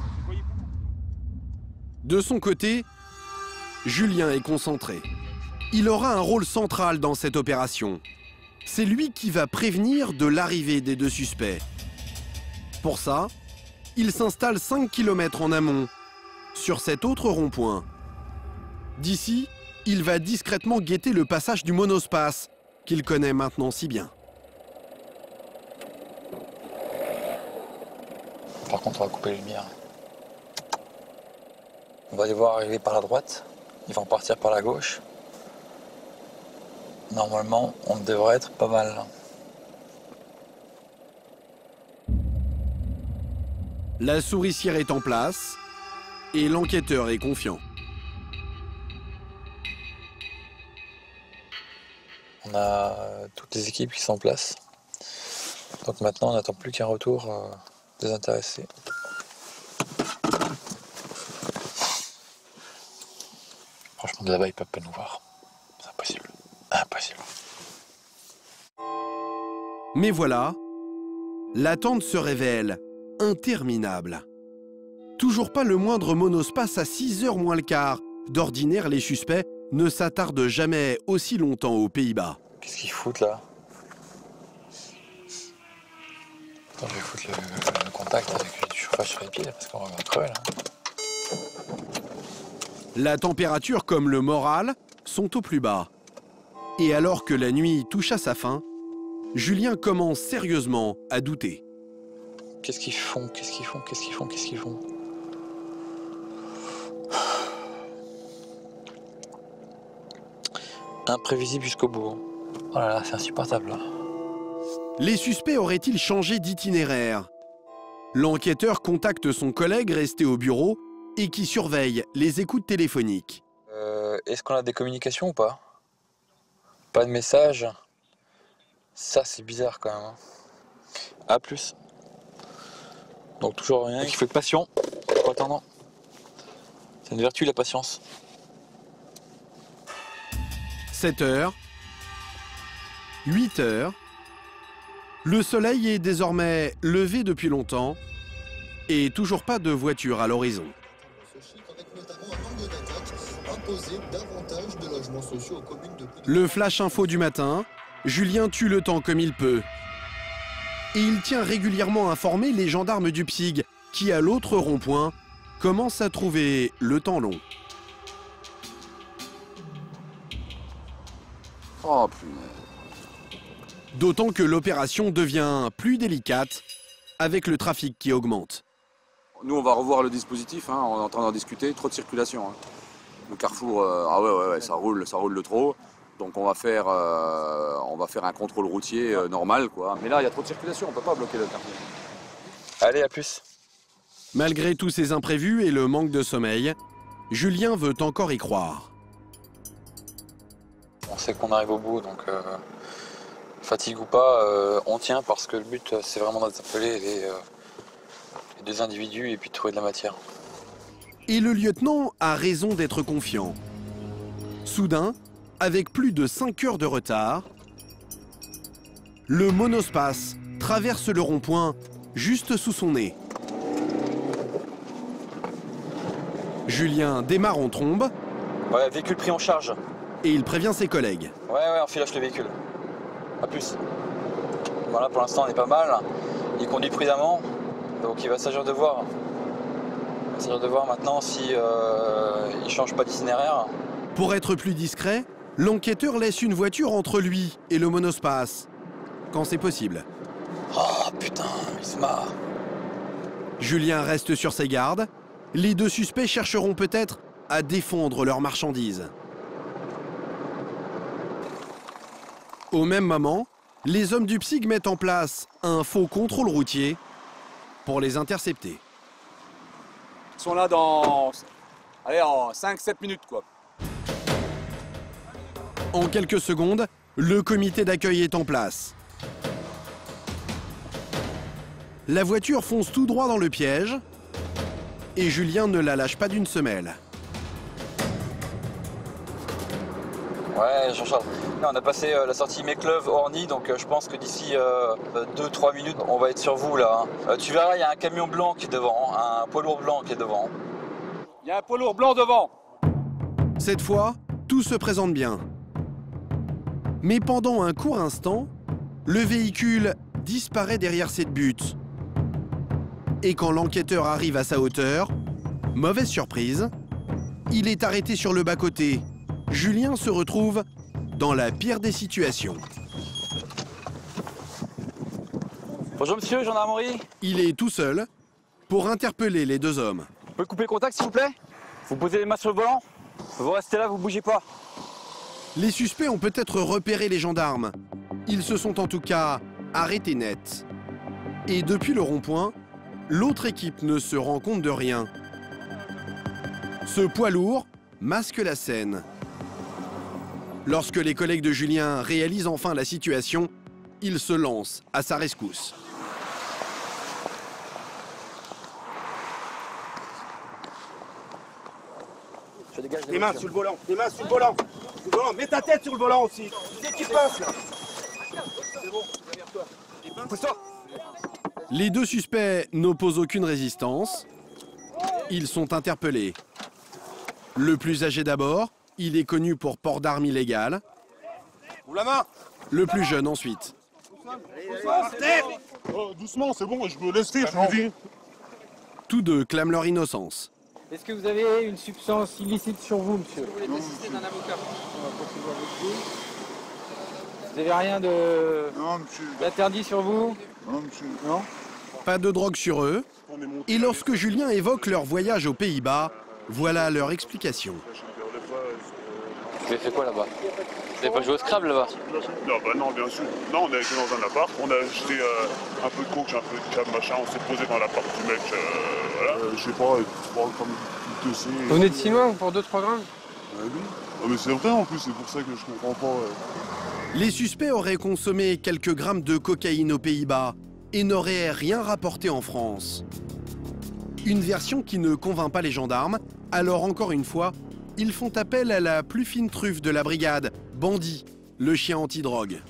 De son côté, Julien est concentré. Il aura un rôle central dans cette opération. C'est lui qui va prévenir de l'arrivée des 2 suspects. Pour ça, il s'installe 5 km en amont, sur cet autre rond-point. D'ici, il va discrètement guetter le passage du monospace, qu'il connaît maintenant si bien. Par contre, on va couper les lumières. On va les voir arriver par la droite. Ils vont partir par la gauche. Normalement, on devrait être pas mal. La souricière est en place et l'enquêteur est confiant. On a toutes les équipes qui sont en place. Donc maintenant, on n'attend plus qu'un retour désintéressé. Franchement, de là-bas, ils peuvent pas nous voir. C'est impossible. Impossible. Mais voilà, l'attente se révèle interminable. Toujours pas le moindre monospace à 6h moins le quart. D'ordinaire, les suspects ne s'attardent jamais aussi longtemps aux Pays-Bas. Qu'est-ce qu'ils foutent là? Attends, je vais foutre le contact avec du chauffage sur les pieds parce qu'on va crever là. La température comme le moral sont au plus bas. Et alors que la nuit touche à sa fin, Julien commence sérieusement à douter. Qu'est-ce qu'ils font? Qu'est-ce qu'ils font? Qu'est-ce qu'ils font? Qu'est-ce qu'ils font? Imprévisible jusqu'au bout. Oh là là, c'est insupportable là. Les suspects auraient-ils changé d'itinéraire? L'enquêteur contacte son collègue resté au bureau et qui surveille les écoutes téléphoniques. Est-ce qu'on a des communications ou pas? Pas de message. Ça, c'est bizarre quand même. A plus. Donc toujours rien. Donc il faut être patient. En attendant. C'est une vertu la patience. 7h, 8h, le soleil est désormais levé depuis longtemps et toujours pas de voiture à l'horizon. Le flash info du matin, Julien tue le temps comme il peut. Et il tient régulièrement informer les gendarmes du PSIG qui, à l'autre rond-point, commencent à trouver le temps long. Oh punaise. D'autant que l'opération devient plus délicate avec le trafic qui augmente. Nous, on va revoir le dispositif, hein, on est en train d'en discuter, trop de circulation. Hein. Le carrefour, ah ouais, ça roule de trop. Donc on va faire un contrôle routier normal, quoi. Mais là, il y a trop de circulation, on ne peut pas bloquer le carrefour. Allez, à plus. Malgré tous ces imprévus et le manque de sommeil, Julien veut encore y croire. On sait qu'on arrive au bout, donc fatigue ou pas, on tient parce que le but, c'est vraiment d'interpeller les deux individus et puis de trouver de la matière. Et le lieutenant a raison d'être confiant. Soudain, avec plus de 5 heures de retard, le monospace traverse le rond-point juste sous son nez. Julien démarre en trombe. Ouais, véhicule pris en charge. Et il prévient ses collègues. Ouais, on filoche le véhicule. A plus. Voilà, pour l'instant, on est pas mal. Il conduit prudemment, donc il va s'agir de voir. Il va s'agir de voir maintenant si il change pas d'itinéraire. Pour être plus discret, l'enquêteur laisse une voiture entre lui et le monospace, quand c'est possible. Oh putain, il se marre. Julien reste sur ses gardes. Les deux suspects chercheront peut-être à défendre leurs marchandises. Au même moment, les hommes du PSIG mettent en place un faux contrôle routier pour les intercepter. Ils sont là dans... Allez, en 5-7 minutes, quoi. En quelques secondes, le comité d'accueil est en place. La voiture fonce tout droit dans le piège et Julien ne la lâche pas d'une semelle. Ouais, Jean-Charles. Là, on a passé la sortie Mécleuve-Orny, donc je pense que d'ici 2-3 minutes, on va être sur vous là. Tu verras, il y a un camion blanc qui est devant, un poids lourd blanc qui est devant. Il y a un poids lourd blanc devant. Cette fois, tout se présente bien. Mais pendant un court instant, le véhicule disparaît derrière cette butte. Et quand l'enquêteur arrive à sa hauteur, mauvaise surprise, il est arrêté sur le bas-côté. Julien se retrouve dans la pire des situations. Bonjour monsieur, gendarmerie. Il est tout seul pour interpeller les deux hommes. Vous pouvez couper le contact s'il vous plaît? Vous posez les mains sur le volant. Vous restez là, vous bougez pas. Les suspects ont peut-être repéré les gendarmes. Ils se sont en tout cas arrêtés net. Et depuis le rond-point, l'autre équipe ne se rend compte de rien. Ce poids lourd masque la scène. Lorsque les collègues de Julien réalisent enfin la situation, ils se lancent à sa rescousse. Tes mains sur le volant, tes mains sur le volant. Sur le volant. Mets ta tête sur le volant aussi. Dès qu'il passe là. C'est bon, regarde-toi. Pousse-toi. Les deux suspects n'opposent aucune résistance. Ils sont interpellés. Le plus âgé d'abord, il est connu pour port d'armes illégales. Ouvre la main. Le plus jeune ensuite. Oh, doucement, c'est bon, je me laisse faire, je vous dis. Tous deux clament leur innocence. Est-ce que vous avez une substance illicite sur vous, monsieur? Vous voulez nécessiter d'un avocat? Vous n'avez rien d'interdit sur vous? Non, monsieur. Non? Pas de drogue sur eux. Et lorsque Julien évoque leur voyage aux Pays-Bas, voilà leur explication. Vous avez fait quoi là-bas? Vous n'avez pas joué au Scrabble là-bas? Non, bah non, bien sûr. Non, on a été dans un appart, on a acheté un peu de coke, un peu de cam, machin, on s'est posé dans l'appart du mec, voilà. Je sais pas, comme il te sait. Vous venez de si loin pour 2-3 grammes? Oui. Ah, mais c'est vrai en plus, c'est pour ça que je comprends pas. Les suspects auraient consommé quelques grammes de cocaïne aux Pays-Bas et n'auraient rien rapporté en France. Une version qui ne convainc pas les gendarmes, alors encore une fois, ils font appel à la plus fine truffe de la brigade, Bandit, le chien anti-drogue.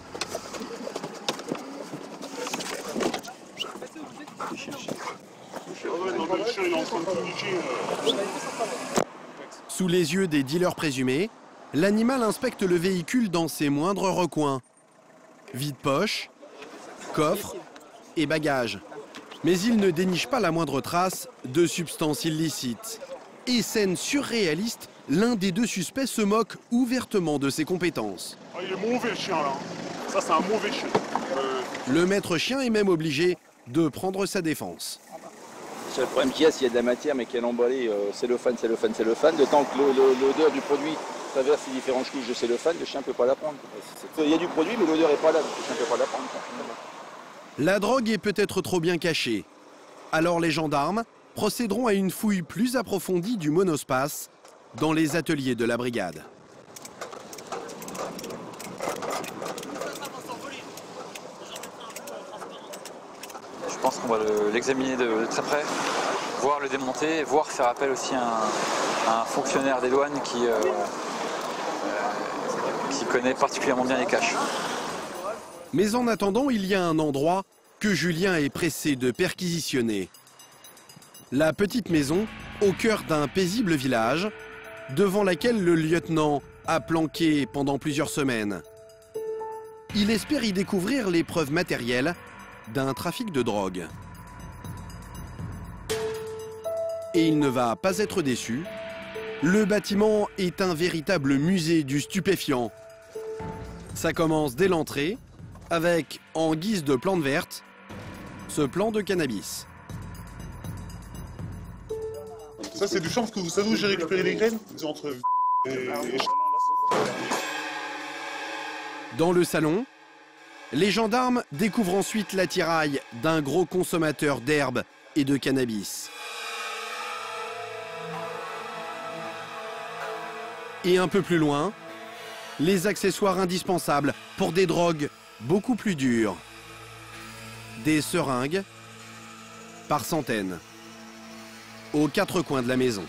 Sous les yeux des dealers présumés, l'animal inspecte le véhicule dans ses moindres recoins. Vide-poche, coffre et bagages. Mais il ne déniche pas la moindre trace de substances illicites. Et scène surréaliste, l'un des deux suspects se moque ouvertement de ses compétences. Ah, il est mauvais le chien là. Ça c'est un mauvais chien. Le maître chien est même obligé de prendre sa défense. Le seul problème qu'il y a, s'il y a de la matière mais qu'elle est emballée cellophane, de temps que l'odeur du produit traverse les différentes couches de cellophane, le chien ne peut pas la prendre. Il y a du produit mais l'odeur n'est pas là, donc le chien ne peut pas la prendre. La drogue est peut-être trop bien cachée. Alors les gendarmes procéderont à une fouille plus approfondie du monospace dans les ateliers de la brigade. Je pense qu'on va l'examiner de très près, voir le démonter, voir faire appel aussi à un fonctionnaire des douanes qui connaît particulièrement bien les caches. Mais en attendant, il y a un endroit que Julien est pressé de perquisitionner. La petite maison au cœur d'un paisible village, devant laquelle le lieutenant a planqué pendant plusieurs semaines. Il espère y découvrir les preuves matérielles d'un trafic de drogue. Et il ne va pas être déçu. Le bâtiment est un véritable musée du stupéfiant. Ça commence dès l'entrée, avec, en guise de plante verte, ce plant de cannabis. Ça c'est du champ parce que vous savez où j'ai récupéré les graines? Entre et... Dans le salon, les gendarmes découvrent ensuite l'attirail d'un gros consommateur d'herbe et de cannabis. Et un peu plus loin, les accessoires indispensables pour des drogues beaucoup plus dures. Des seringues par centaines, aux quatre coins de la maison.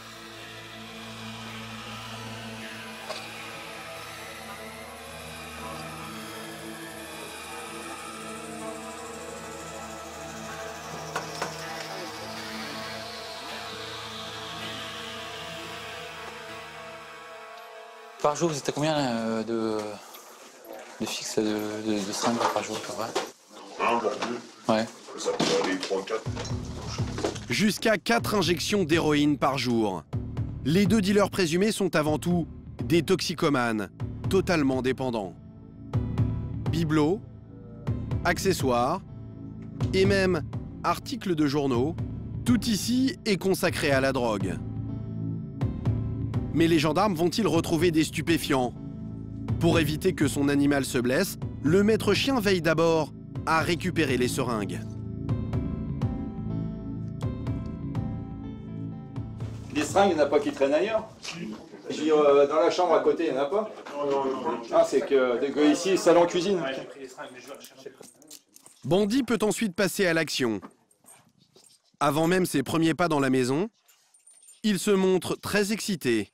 Par jour, vous êtes à combien de fixe de seringues par jour, à peu près? Un, voire deux. Ouais. Ça peut aller 3, 4. Jusqu'à 4 injections d'héroïne par jour. Les deux dealers présumés sont avant tout des toxicomanes, totalement dépendants. Bibelots, accessoires et même articles de journaux, tout ici est consacré à la drogue. Mais les gendarmes vont-ils retrouver des stupéfiants? Pour éviter que son animal se blesse, le maître chien veille d'abord à récupérer les seringues. Des seringues, il n'y en a pas qui traînent ailleurs? Je dis, dans la chambre à côté, il n'y en a pas? Ah, c'est que ici, salon-cuisine. Bandit peut ensuite passer à l'action. Avant même ses premiers pas dans la maison, Il se montre très excité.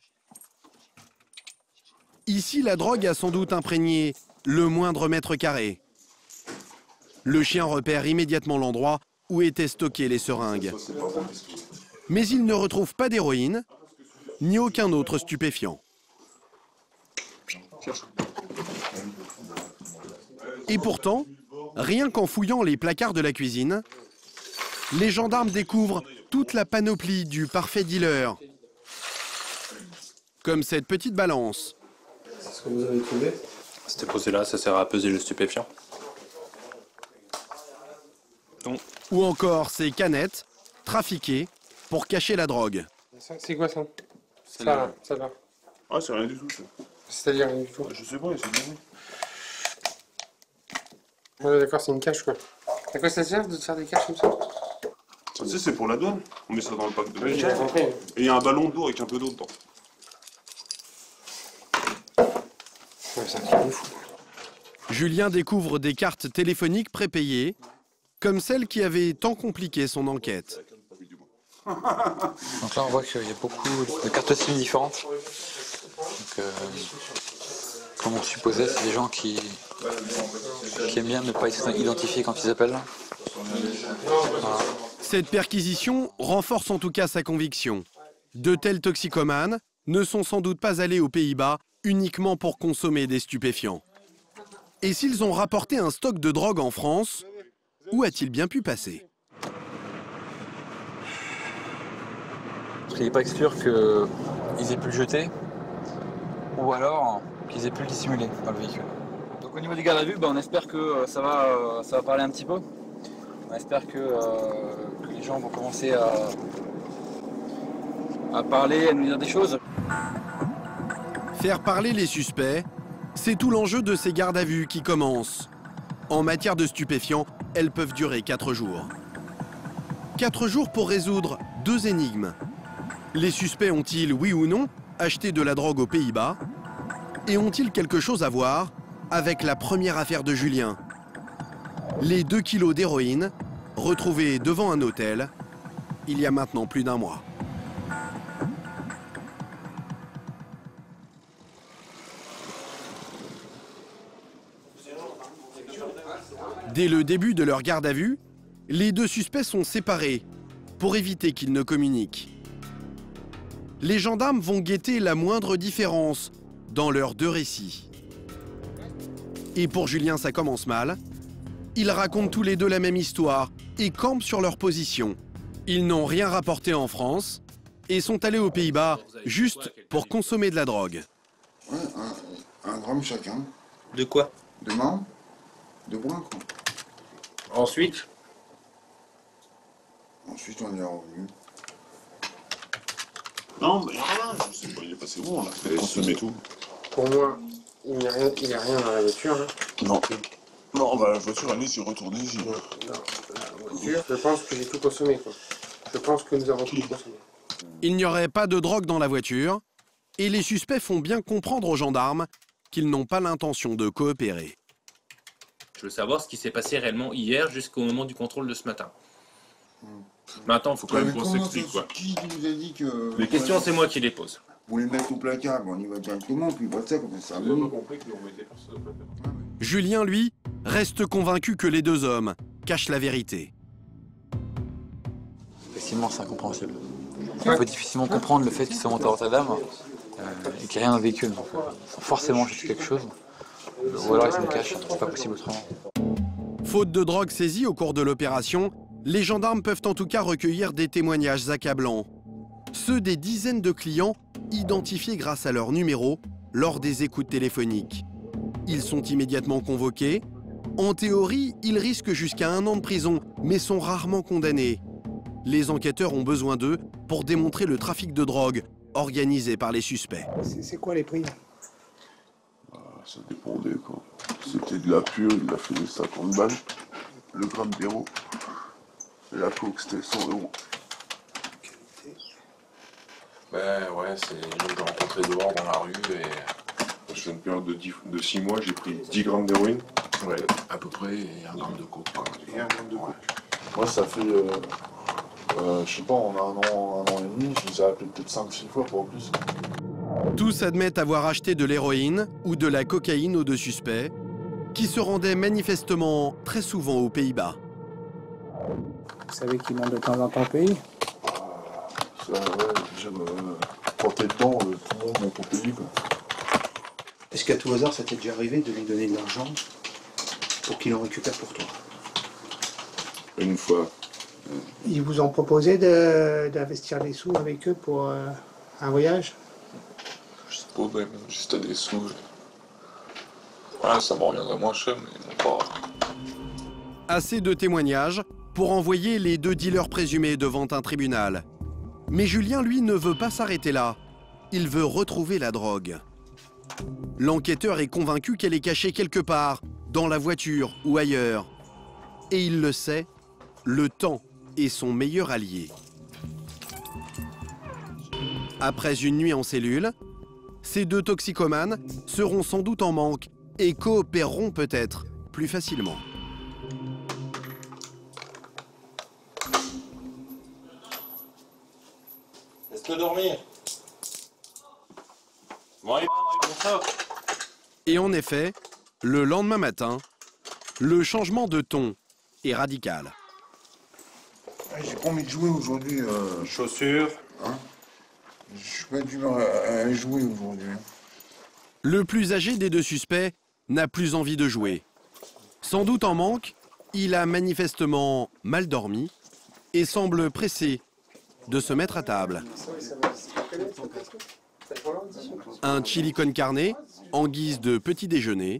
Ici, la drogue a sans doute imprégné le moindre mètre carré. Le chien repère immédiatement l'endroit où étaient stockées les seringues. Mais il ne retrouve pas d'héroïne, ni aucun autre stupéfiant. Et pourtant, rien qu'en fouillant les placards de la cuisine, les gendarmes découvrent toute la panoplie du parfait dealer. Comme cette petite balance. C'est ce que vous avez trouvé? C'était posé là, ça sert à peser le stupéfiant. Ou encore ces canettes trafiquées pour cacher la drogue. C'est quoi ça? Ça va. Ah, c'est rien du tout, ça. C'est-à-dire rien du tout? Je sais pas, c'est bien. Ouais, d'accord, c'est une cache quoi. À quoi ça sert de te faire des caches comme ça? Tu sais, c'est pour la douane. On met ça dans le pack de Oui, j'ai compris. Et il y a un ballon d'eau avec un peu d'eau dedans. Ouais, c'est un truc de fou. Julien découvre des cartes téléphoniques prépayées, comme celle qui avait tant compliqué son enquête. Donc là, on voit qu'il y a beaucoup de cartes SIM différentes. Donc, comme on supposait, c'est des gens qui aiment bien ne pas être identifiés quand ils appellent. Voilà. Cette perquisition renforce en tout cas sa conviction. De tels toxicomanes ne sont sans doute pas allés aux Pays-Bas uniquement pour consommer des stupéfiants. Et s'ils ont rapporté un stock de drogue en France, où a-t-il bien pu passer? Parce qu'il n'est pas exclure qu'ils aient pu le jeter, ou alors qu'ils aient pu le dissimuler dans le véhicule. Donc au niveau du garde à vue, on espère que ça va parler un petit peu. On espère que les gens vont commencer à parler, à nous dire des choses. Faire parler les suspects, c'est tout l'enjeu de ces gardes à vue qui commencent. En matière de stupéfiants, elles peuvent durer 4 jours. 4 jours pour résoudre 2 énigmes. Les suspects ont-ils, oui ou non, acheté de la drogue aux Pays-Bas? Et ont-ils quelque chose à voir avec la première affaire de Julien? Les 2 kilos d'héroïne, retrouvés devant un hôtel, il y a maintenant plus d'1 mois. Dès le début de leur garde à vue, les 2 suspects sont séparés pour éviter qu'ils ne communiquent. Les gendarmes vont guetter la moindre différence dans leurs 2 récits. Et pour Julien, ça commence mal. Ils racontent tous les 2 la même histoire et campent sur leur position. Ils n'ont rien rapporté en France et sont allés aux Pays-Bas juste pour consommer de la drogue. Ouais, un gramme chacun. De quoi? De menthe, de bois, quoi. Ensuite, on y est revenu. Non, mais rien, je sais pas, il est passé où, on a fait consommer tout. Pour moi, il n'y a rien dans la voiture. Hein. Non. Non, bah la voiture, allez, j'y retourné, j'y... Non, la voiture, je pense que j'ai tout consommé, quoi. Je pense que nous avons tout consommé. Il n'y aurait pas de drogue dans la voiture et les suspects font bien comprendre aux gendarmes qu'ils n'ont pas l'intention de coopérer. je veux savoir ce qui s'est passé réellement hier jusqu'au moment du contrôle de ce matin. Maintenant, il faut quand même qu'on s'explique, quoi. Qui nous a dit que... Les questions, c'est moi qui les pose. Vous les mettez au placard, on y va directement, puis voilà ça, comme ça. Julien, lui, reste convaincu que les 2 hommes cachent la vérité. Effectivement, c'est incompréhensible. On peut difficilement comprendre le fait qu'ils soient montés à Rotterdam et qu'il n'y a rien dans le véhicule. Donc, ils sont forcément juste quelque chose. Ou alors ils se le cachent, c'est pas possible autrement. Faute de drogue saisie au cours de l'opération, les gendarmes peuvent en tout cas recueillir des témoignages accablants. Ceux des dizaines de clients identifiés grâce à leur numéro lors des écoutes téléphoniques. Ils sont immédiatement convoqués. En théorie, ils risquent jusqu'à 1 an de prison, mais sont rarement condamnés. Les enquêteurs ont besoin d'eux pour démontrer le trafic de drogue organisé par les suspects. C'est quoi les prix? Ça dépendait, quoi. C'était de la pure, il a fait 50 balles. Le gramme d'héros. La coke, c'était 100 €. Ben ouais, c'est je l'ai rencontré dehors dans la rue et... Sur une période de 6 mois, j'ai pris 10 grammes d'héroïne. Ouais, à peu près, et 1 gramme de coke, quoi. Et 1 gramme de coke. Moi, ça fait Je sais pas, on a un an et demi, je les ai appelés peut-être 5-6 fois, pas plus. Tous admettent avoir acheté de l'héroïne ou de la cocaïne aux deux suspects, qui se rendaient manifestement très souvent aux Pays-Bas. Vous savez qu'ils montent de temps en temps au pays? Ça, ouais, quand t'es dedans, tout le monde monte au pays, quoi. Est-ce qu'à tout hasard, ça t'est déjà arrivé de lui donner de l'argent pour qu'il en récupère pour toi? Une fois. Ils vous ont proposé d'investir des sous avec eux pour un voyage? Je sais pas, même juste des sous. Ouais, ça me reviendrait moins cher, mais non pas. Assez de témoignages pour envoyer les deux dealers présumés devant un tribunal. Mais Julien, lui, ne veut pas s'arrêter là. Il veut retrouver la drogue. L'enquêteur est convaincu qu'elle est cachée quelque part, dans la voiture ou ailleurs. Et il le sait, le temps est son meilleur allié. Après une nuit en cellule, ces deux toxicomanes seront sans doute en manque et coopéreront peut-être plus facilement. Laisse-le dormir. Bon, allez, on sort. Et en effet, le lendemain matin, le changement de ton est radical. J'ai pas envie de jouer aujourd'hui. Chaussures. Hein, je suis pas d'humeur à jouer aujourd'hui. Le plus âgé des deux suspects n'a plus envie de jouer. Sans doute en manque, il a manifestement mal dormi et semble pressé de se mettre à table. Un chili con carne en guise de petit déjeuner.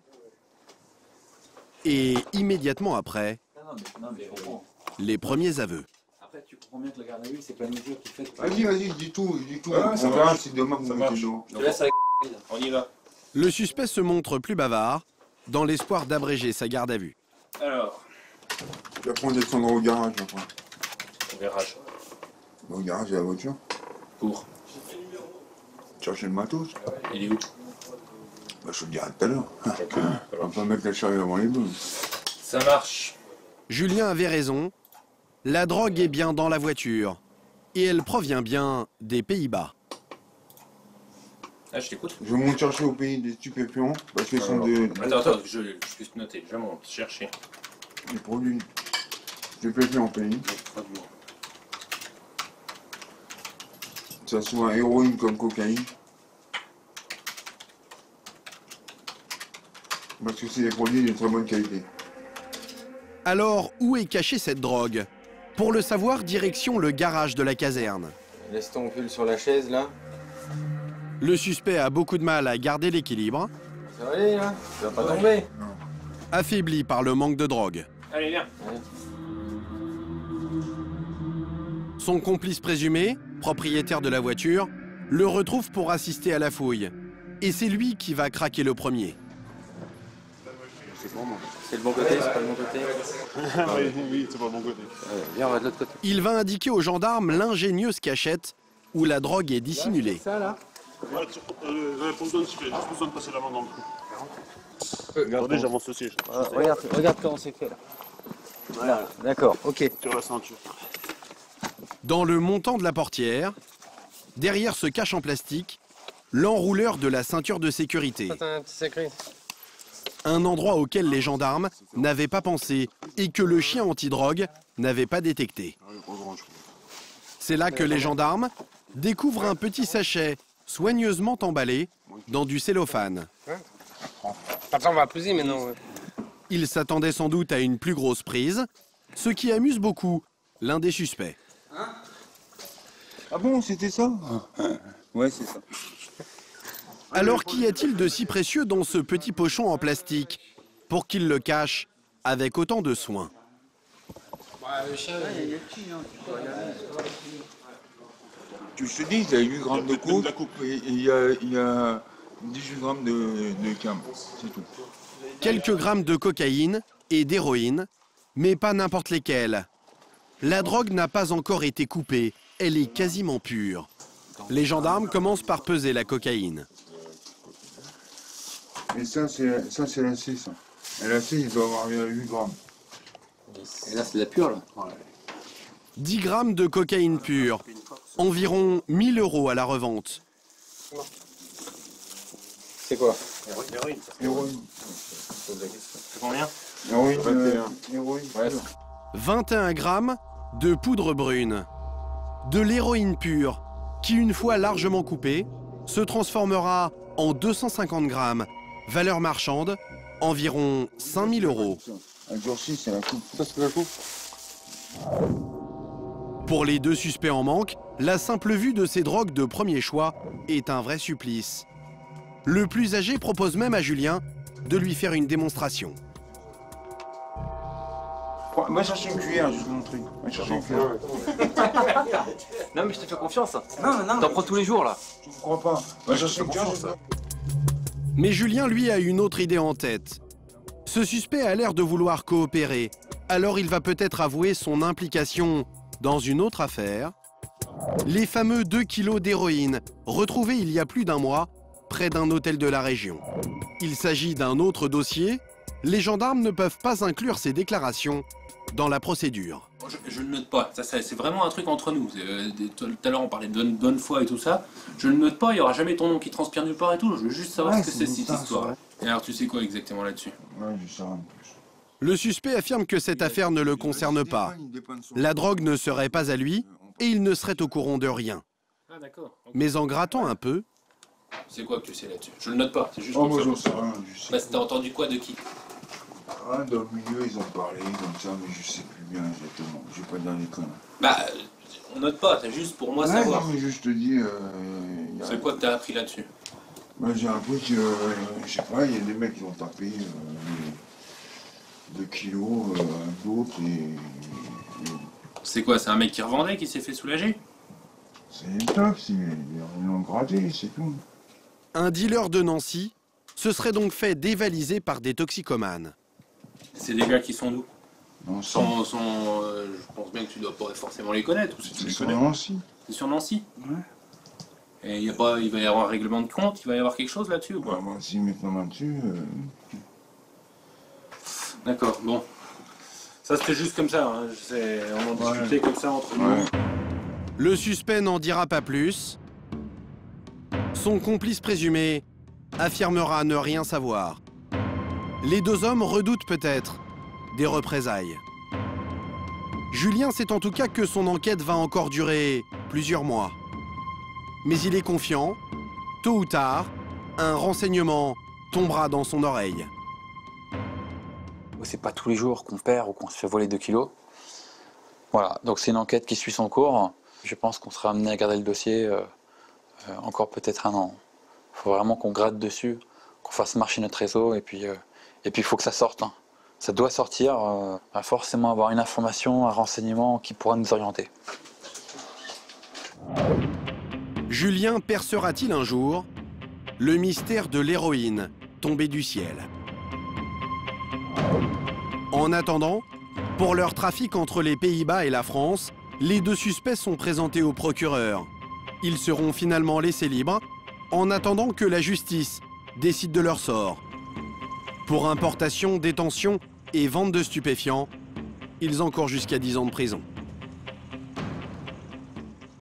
Et immédiatement après, les premiers aveux. Après, tu comprends bien que la garde à vue, c'est pas une mesure qui fait. Vas-y, dis tout. Ah, on verra si demain vous mettez l'eau. Je te laisse avec. On y va. Le suspect se montre plus bavard, dans l'espoir d'abréger sa garde à vue. Alors. Puis après, on descendra au garage. Après. Au garage. Au garage, il y a la voiture. Pour chercher le matos. Il est où? Bah, je te le dirai tout à l'heure. On va pas mettre la charrue avant les bœufs. Ça marche. Julien avait raison. La drogue est bien dans la voiture. Et elle provient bien des Pays-Bas. Ah, je t'écoute. Je monte chercher au pays des stupéfiants. Parce qu'ils sont des... Attends, je peux noter. Je monte chercher. Des produits stupéfiants au pays. Que ça soit héroïne comme cocaïne. Parce que c'est des produits de très bonne qualité. Alors, où est cachée cette drogue? Pour le savoir, direction le garage de la caserne. Laisse ton pull sur la chaise, là. Le suspect a beaucoup de mal à garder l'équilibre. Ça va aller, là? Tu vas pas tomber? Affaibli par le manque de drogue. Allez, viens. Son complice présumé, propriétaire de la voiture, le retrouve pour assister à la fouille. Et c'est lui qui va craquer le premier. C'est le bon côté, c'est pas le bon côté? Oui, c'est pas le bon côté. Viens, on va de l'autre côté. Il va indiquer aux gendarmes l'ingénieuse cachette où la drogue est dissimulée. Ça, là? Ouais, j'avais pas besoin de siffler, juste besoin de passer la main dans le cou. Attendez, j'avance aussi. Regarde comment c'est fait, là. Voilà, d'accord, ok. Sur la ceinture. Dans le montant de la portière, derrière ce cache en plastique, l'enrouleur de la ceinture de sécurité. Un endroit auquel les gendarmes n'avaient pas pensé et que le chien antidrogue n'avait pas détecté. C'est là que les gendarmes découvrent un petit sachet soigneusement emballé dans du cellophane. Attends, on va peser maintenant. Ils s'attendaient sans doute à une plus grosse prise, ce qui amuse beaucoup l'un des suspects. Ah bon, c'était ça? Ouais, c'est ça. Alors qu'y a-t-il de si précieux dans ce petit pochon en plastique pour qu'il le cache avec autant de soin? Le chien, il est petit, hein. Tu te dis, il y a 8 grammes de coupe et il y a 18 grammes de cam, c'est tout. Quelques grammes de cocaïne et d'héroïne, mais pas n'importe lesquels. La drogue n'a pas encore été coupée, elle est quasiment pure. Les gendarmes commencent par peser la cocaïne. Et ça, c'est la C, ça. Et la C, il doit avoir 8 grammes. Et là, c'est de la pure, là. 10 grammes de cocaïne pure, environ 1000 € à la revente. C'est quoi? C'est combien? 21 grammes de poudre brune. De l'héroïne pure, qui une fois largement coupée, se transformera en 250 grammes, valeur marchande, environ 5000 €. Un durci, c'est la coupe. Ça, c'est la coupe. Pour les deux suspects en manque, la simple vue de ces drogues de premier choix est un vrai supplice. Le plus âgé propose même à Julien de lui faire une démonstration. Va chercher une cuillère, je vais te montrer. Va chercher une cuillère. Non mais je te fais confiance. Non. T'en prends tous les jours là. Je ne crois pas. Va chercher une cuillère. Mais Julien, lui, a une autre idée en tête. Ce suspect a l'air de vouloir coopérer, alors il va peut-être avouer son implication dans une autre affaire. Les fameux 2 kilos d'héroïne, retrouvés il y a plus d'un mois, près d'un hôtel de la région. Il s'agit d'un autre dossier. Les gendarmes ne peuvent pas inclure ces déclarations dans la procédure. Je ne note pas, ça c'est vraiment un truc entre nous. Tout à l'heure on parlait de bonne foi et tout ça. Je ne note pas, il n'y aura jamais ton nom qui transpire nulle part et tout. Je veux juste savoir ce que c'est cette histoire. Et alors tu sais quoi exactement là-dessus? Ouais, je sais rien de plus. Le suspect affirme que cette affaire ne le concerne pas. La drogue ne serait pas à lui et il ne serait au courant de rien. Ah d'accord. Okay. Mais en grattant un peu... C'est quoi que tu sais là-dessus? Je le note pas, c'est juste... Oh, moi j'en sais rien. T'as entendu quoi de qui? Ah, dans le milieu, ils ont parlé comme ça, mais je sais plus bien exactement. Je vais pas dire les connes. Bah, on note pas, c'est juste pour moi savoir. Non, mais juste te dis... C'est quoi que t'as appris là-dessus? Bah, j'ai appris que, je sais pas, il y a des mecs qui ont tapé 2 kilos à d'autres et... C'est quoi, c'est un mec qui revendait, qui s'est fait soulager? C'est une tox, ils l'ont gratté, c'est tout. Un dealer de Nancy se serait donc fait dévaliser par des toxicomanes. C'est des gars qui sont d'où? Je pense bien que tu dois pas forcément les connaître. C'est sur Nancy. C'est sur Nancy? Ouais. Et il va y avoir un règlement de compte, il va y avoir quelque chose là-dessus ou pas? Bah, s'ils mettent la main dessus... D'accord, bon. Ça c'était juste comme ça, hein. On en discutait comme ça entre nous. Le suspect n'en dira pas plus. Son complice présumé affirmera ne rien savoir. Les deux hommes redoutent peut-être des représailles. Julien sait en tout cas que son enquête va encore durer plusieurs mois. Mais il est confiant, tôt ou tard, un renseignement tombera dans son oreille. C'est pas tous les jours qu'on perd ou qu'on se fait voler 2 kilos. Voilà, donc c'est une enquête qui suit son cours. Je pense qu'on sera amené à garder le dossier encore peut-être 1 an. Il faut vraiment qu'on gratte dessus, qu'on fasse marcher notre réseau et puis il faut que ça sorte. Hein. Ça doit sortir. On va forcément avoir une information, un renseignement qui pourra nous orienter. Julien percera-t-il un jour le mystère de l'héroïne tombée du ciel? En attendant, pour leur trafic entre les Pays-Bas et la France, les deux suspects sont présentés au procureur. Ils seront finalement laissés libres en attendant que la justice décide de leur sort. Pour importation, détention et vente de stupéfiants, ils encourent jusqu'à 10 ans de prison.